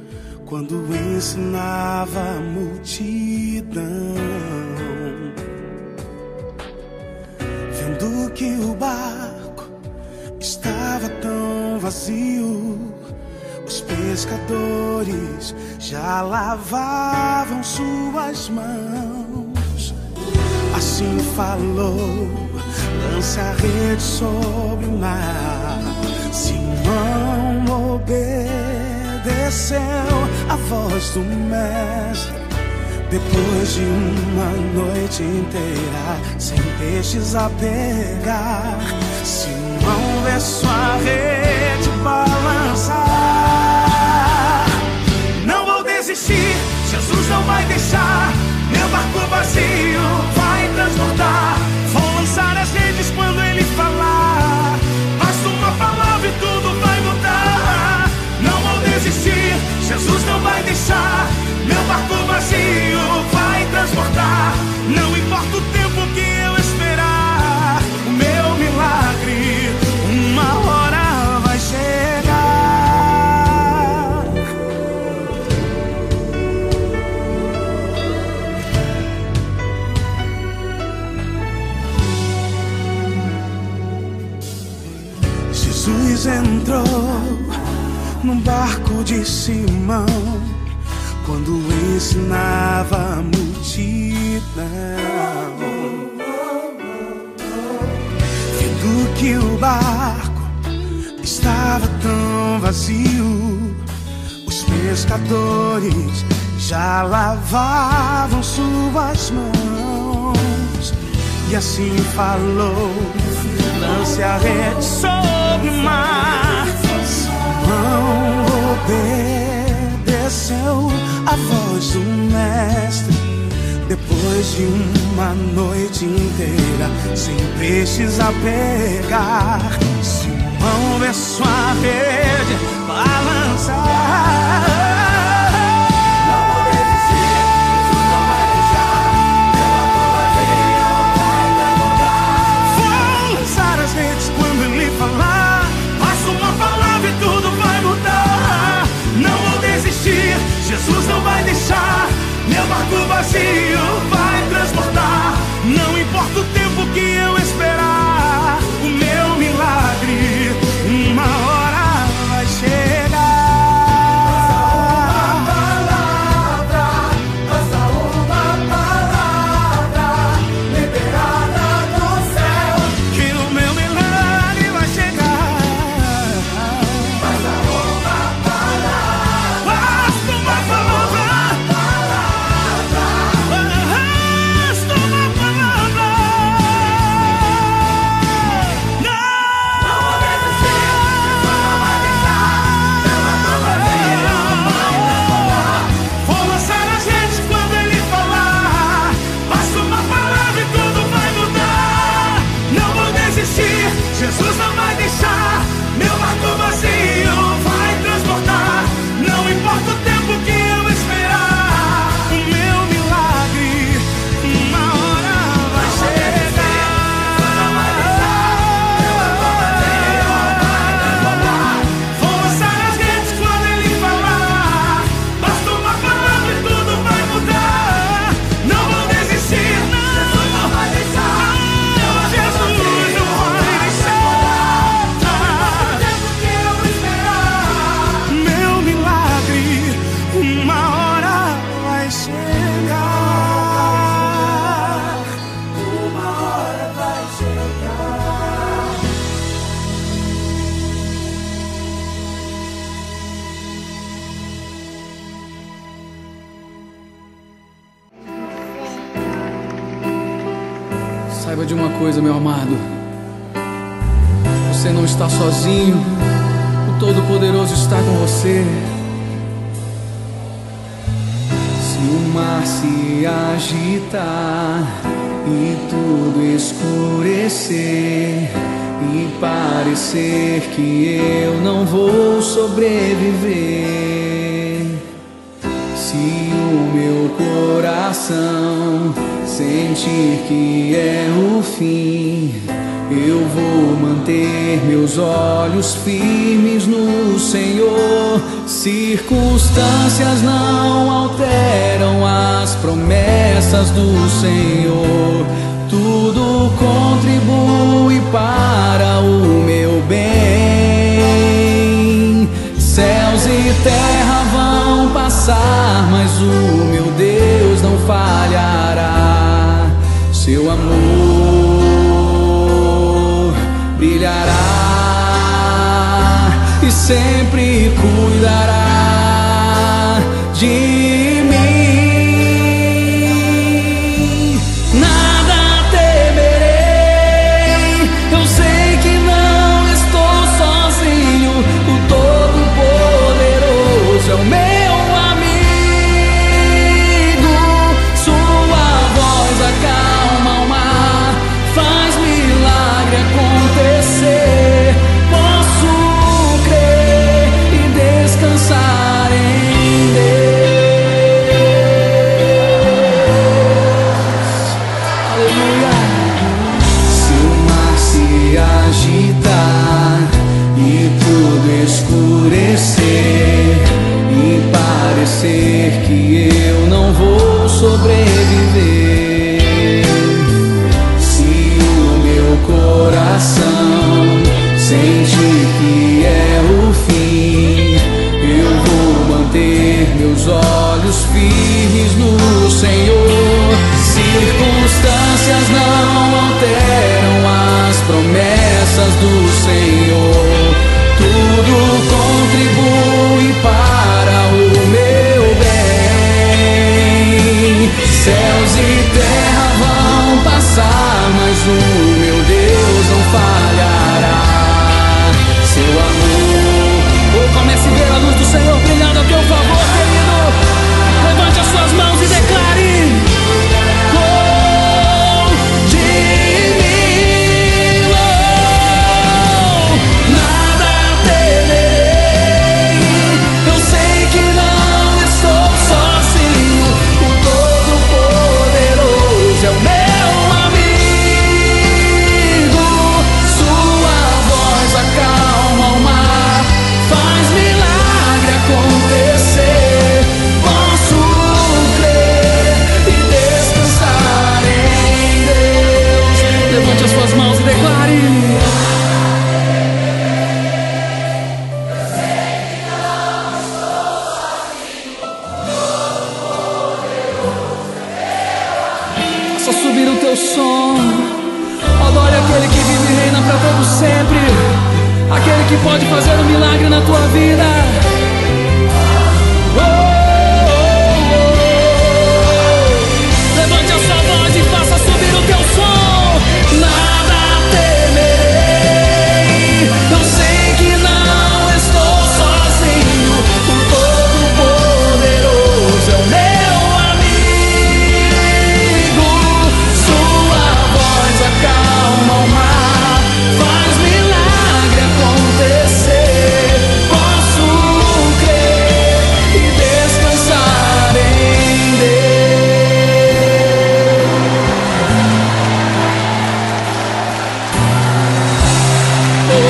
quando ensinava a multidão. Vendo que o barco estava tão vazio, os pescadores já lavavam suas mãos. assim falou: lance a rede sobre o mar. Simão obedeceu a voz do mestre. Depois de uma noite inteira sem peixes a pegar, Simão vê sua rede balançar. Não vou desistir, Jesus não vai deixar. Meu barco vazio vai transbordar. Vou lançar as redes quando Ele falar. Basta uma palavra e tudo vai mudar. Não vou desistir, Jesus não vai deixar. Meu barco vazio vai transbordar. Não importa o tempo que eu esperar, o meu milagre uma hora vai chegar. Jesus entrou no barco de Simão quando ensinava a multidão, vendo que o barco estava tão vazio, os pescadores já lavavam suas mãos. E assim falou: lance a rede sobre o mar. Simão obedeceu a voz do mestre. Depois de uma noite inteira sem peixes a pegar, Simão vê sua rede balançar. Não vou desistir, Jesus não vai deixar. Meu barco vazio vai transbordar. Vou lançar as redes quando Ele falar. Basta uma palavra e tudo vai mudar. Não vou desistir, Jesus não vai deixar. Meu barco vazio vai transportar. Não importa o tempo que eu esperar, o meu milagre uma hora vai chegar. Basta uma palavra, liberada do céu, que o meu milagre vai chegar. Basta uma palavra, basta uma palavra. Jesus não vai deixar. Meu barco vazio vai transportar. Não importa o tempo que eu esperar, o meu milagre uma hora vai chegar. Vou lançar as redes quando Ele falar. Basta uma palavra e tudo vai mudar. Não vou desistir, não. Jesus não vai deixar. Jesus não vai deixar. Uma hora vai chegar. Uma hora vai chegar. Saiba de uma coisa, meu amado: você não está sozinho. O Todo-Poderoso está com você. O mar se agitar e tudo escurecer e parecer que eu não vou sobreviver. Se o meu coração sentir que é o fim, eu vou manter meus olhos firmes no Senhor. Circunstâncias não alteram as promessas do Senhor. Tudo contribui para o meu bem. Céus e terra vão passar, mas o meu Deus não falhará. Seu amor e sempre cuidará de mim. Nada temerei, eu sei que não estou sozinho. O Todo-Poderoso é o meu amigo. Sua voz acalma o mar, faz milagre acontecer. Posso crer e descansar em Deus. Aleluia. Se o mar se agitar e tudo escurecer e parecer que eu não vou sobreviver, se o meu coração sentir que é o fim, eu vou manter meus olhos firmes no Senhor. Circunstâncias não alteram as promessas do Senhor. Tudo contribui para o meu bem. Céus e terra vão passar, mas o meu Deus não falhará. Seu amor, oh, comece a ver a luz do Senhor brilhando a teu favor, querido. Levante as suas mãos e declare: oh, de mim, oh, nada temerei. Eu sei que não estou sozinho. O Todo-Poderoso é o meu amigo. Sua voz acalma o mar, faz milagre acontecer. Posso crer e descansar em Deus. Levante as suas mãos e declare: só subir o teu som. Adore aquele que vive e reina para todo sempre, aquele que pode fazer um milagre na tua vida. Oh, oh, oh. Levante a sua voz e faça subir o teu som. Nada temerei, eu sei que não estou sozinho. O Todo-Poderoso é o meu amigo. Sua voz acalma o mar, faz milagre acontecer. Posso crer e descansar em Deus. Oh, oh,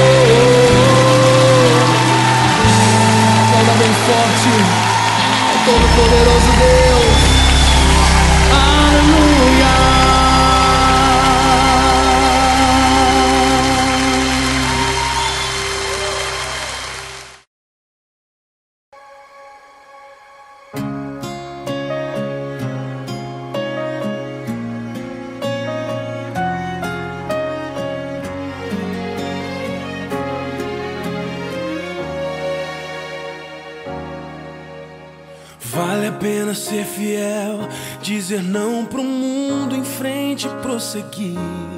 oh. Aplauda bem forte ao Todo-Poderoso Deus. Aleluia. Vale a pena ser fiel, dizer não pro mundo, em frente prosseguir.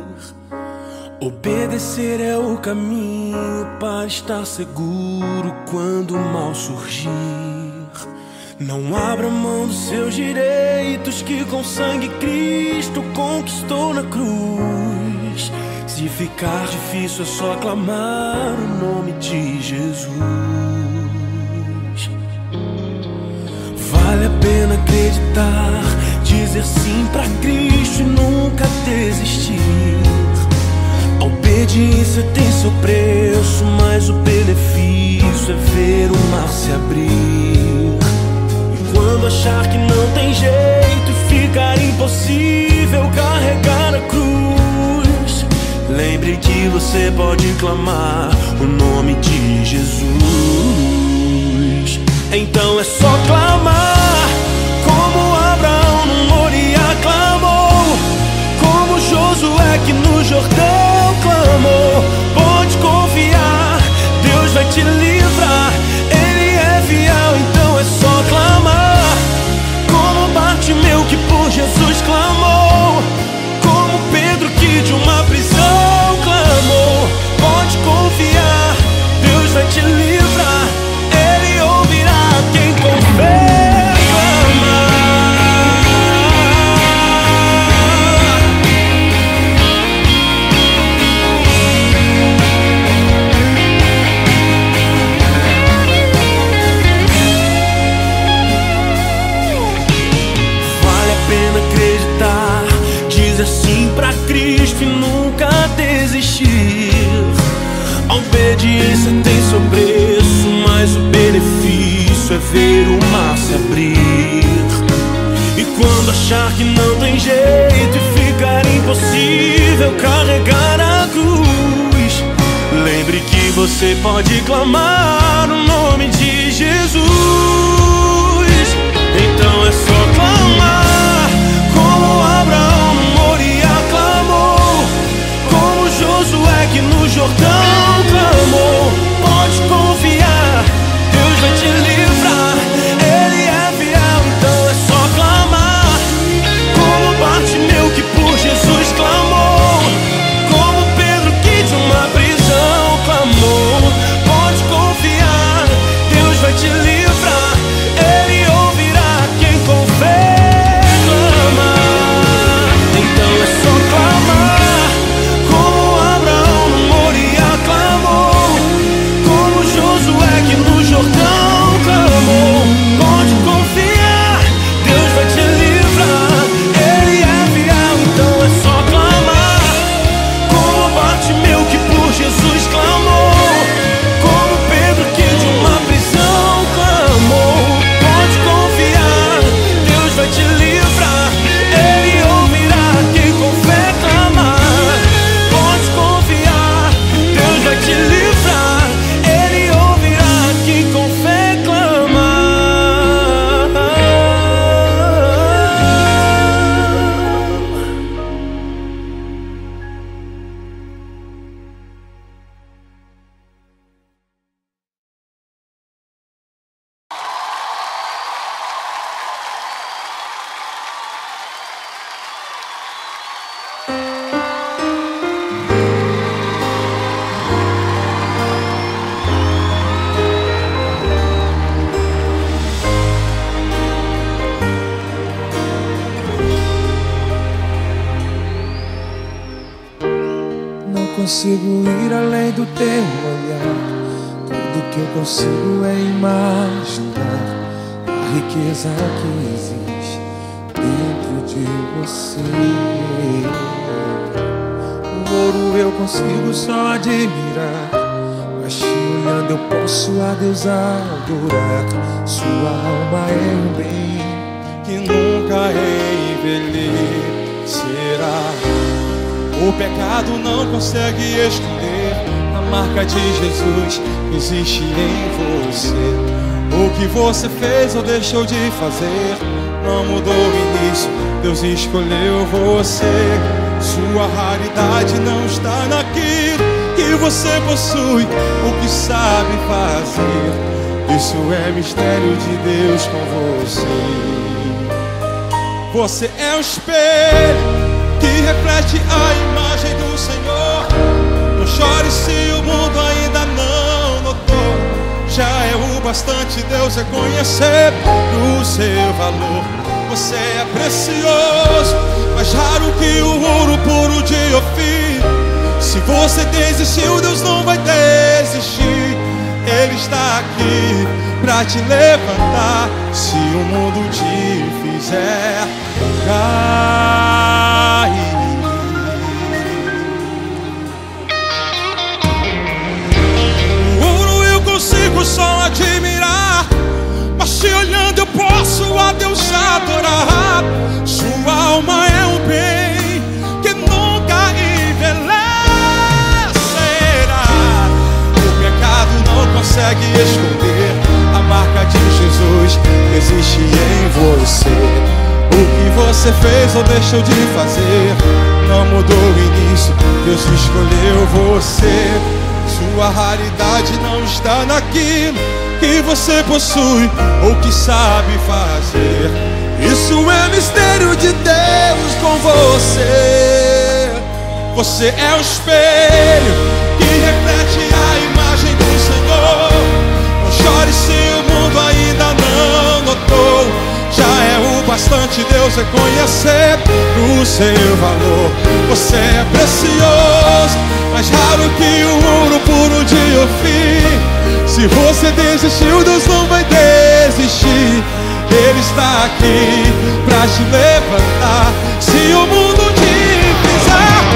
Obedecer é o caminho para estar seguro quando o mal surgir. Não abra mão dos seus direitos que com sangue Cristo conquistou na cruz. Se ficar difícil é só clamar o nome de Jesus. Vale a pena acreditar, dizer sim pra Cristo e nunca desistir. A obediência tem seu preço, mas o benefício é ver o mar se abrir. E quando achar que não tem jeito e ficar impossível carregar a cruz, lembre que você pode clamar o nome de Jesus. Então é só clamar, como Abraão no Moriá clamou, como Josué que no Jordão clamou. Pode confiar, Deus vai te livrar. Cristo e nunca desistir. A obediência tem seu preço, mas o benefício é ver o mar se abrir. E quando achar que não tem jeito e ficar impossível carregar a cruz, lembre que você pode clamar o nome de Jesus. Então é só clamar, como Abraão no Moriá clamou, como Josué que no Jordão clamou. Pode confiar, Deus vai te livrar, Ele é fiel. Então é só clamar, como Bartimeu que por Jesus clamou, como Pedro que de uma prisão clamou. Pode confiar, Deus vai te livrar, Ele ouvirá quem com fé clamar. Então é só clamar, como Abraão no Moriá clamou, como Josué que no Jordão clamou. Pode confiar, Deus vai te livrar, Ele é fiel. Então é só clamar, como Bartimeu que por Jesus clamou, como Pedro que de uma prisão clamou. Pode confiar, Deus vai te livrar, Ele ouvirá quem com fé clamar. Pode confiar, Deus vai te livrar, Ele ouvirá quem com fé clamar. Não consigo ir além do teu olhar. Tudo que eu consigo é imaginar a riqueza que existe dentro de você. O ouro eu consigo só admirar, mas te olhando eu posso a Deus adorar. Sua alma é um bem que nunca envelhecerá. O pecado não consegue esconder a marca de Jesus que existe em você. O que você fez ou deixou de fazer não mudou o início, Deus escolheu você. Sua raridade não está naquilo que você possui, o que sabe fazer. Isso é mistério de Deus com você. Você é um espelho que reflete a imagem do Senhor. Não chore se o mundo ainda não notou. Já é o bastante Deus reconhecer o seu valor. Você é precioso, mais raro que o ouro puro de Ofir. Se você desistiu, Deus não vai desistir. Ele está aqui pra te levantar. Se o mundo te fizer cair, o ouro eu consigo só admirar, mas te olhando eu posso a Deus adorar. Sua alma é um bem que nunca envelhecerá. O pecado não consegue esconder a marca de Jesus que existe em você. O que você fez ou deixou de fazer não mudou o início, Deus escolheu você. Sua raridade não está naquilo que você possui ou que sabe fazer. Isso é mistério de Deus com você. Você é um espelho que reflete a imagem do Senhor. Não chore se o mundo ainda não notou. Já é o bastante Deus reconhecer o seu valor. Você é precioso, mais raro que o ouro puro de Ofir. Se você desistiu, Deus não vai desistir. Ele está aqui pra te levantar. Se o mundo te fizer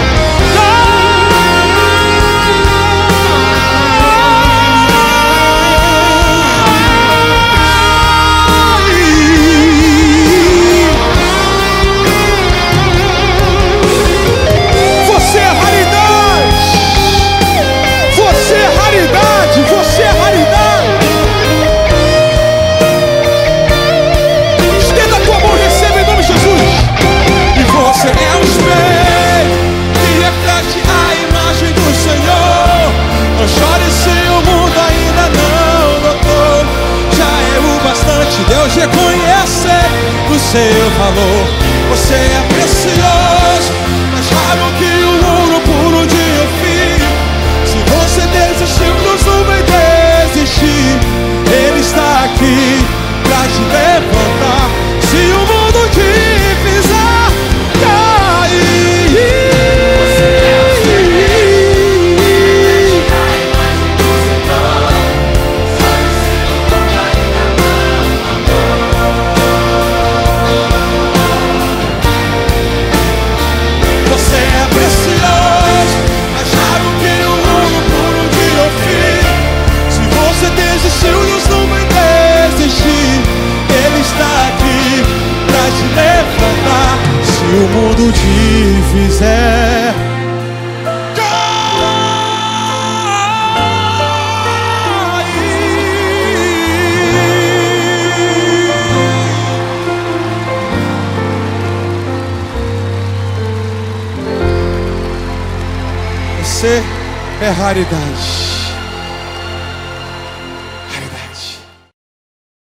sei o valor. Você é precioso, mais raro que o ouro puro de Ofir. Se você desistiu, Deus não vai desistir. Ele está aqui pra te levantar. Se o mundo te fizer cair, Deus não vai desistir. Ele está aqui pra te levantar. Se o mundo te fizer cair, você é raridade.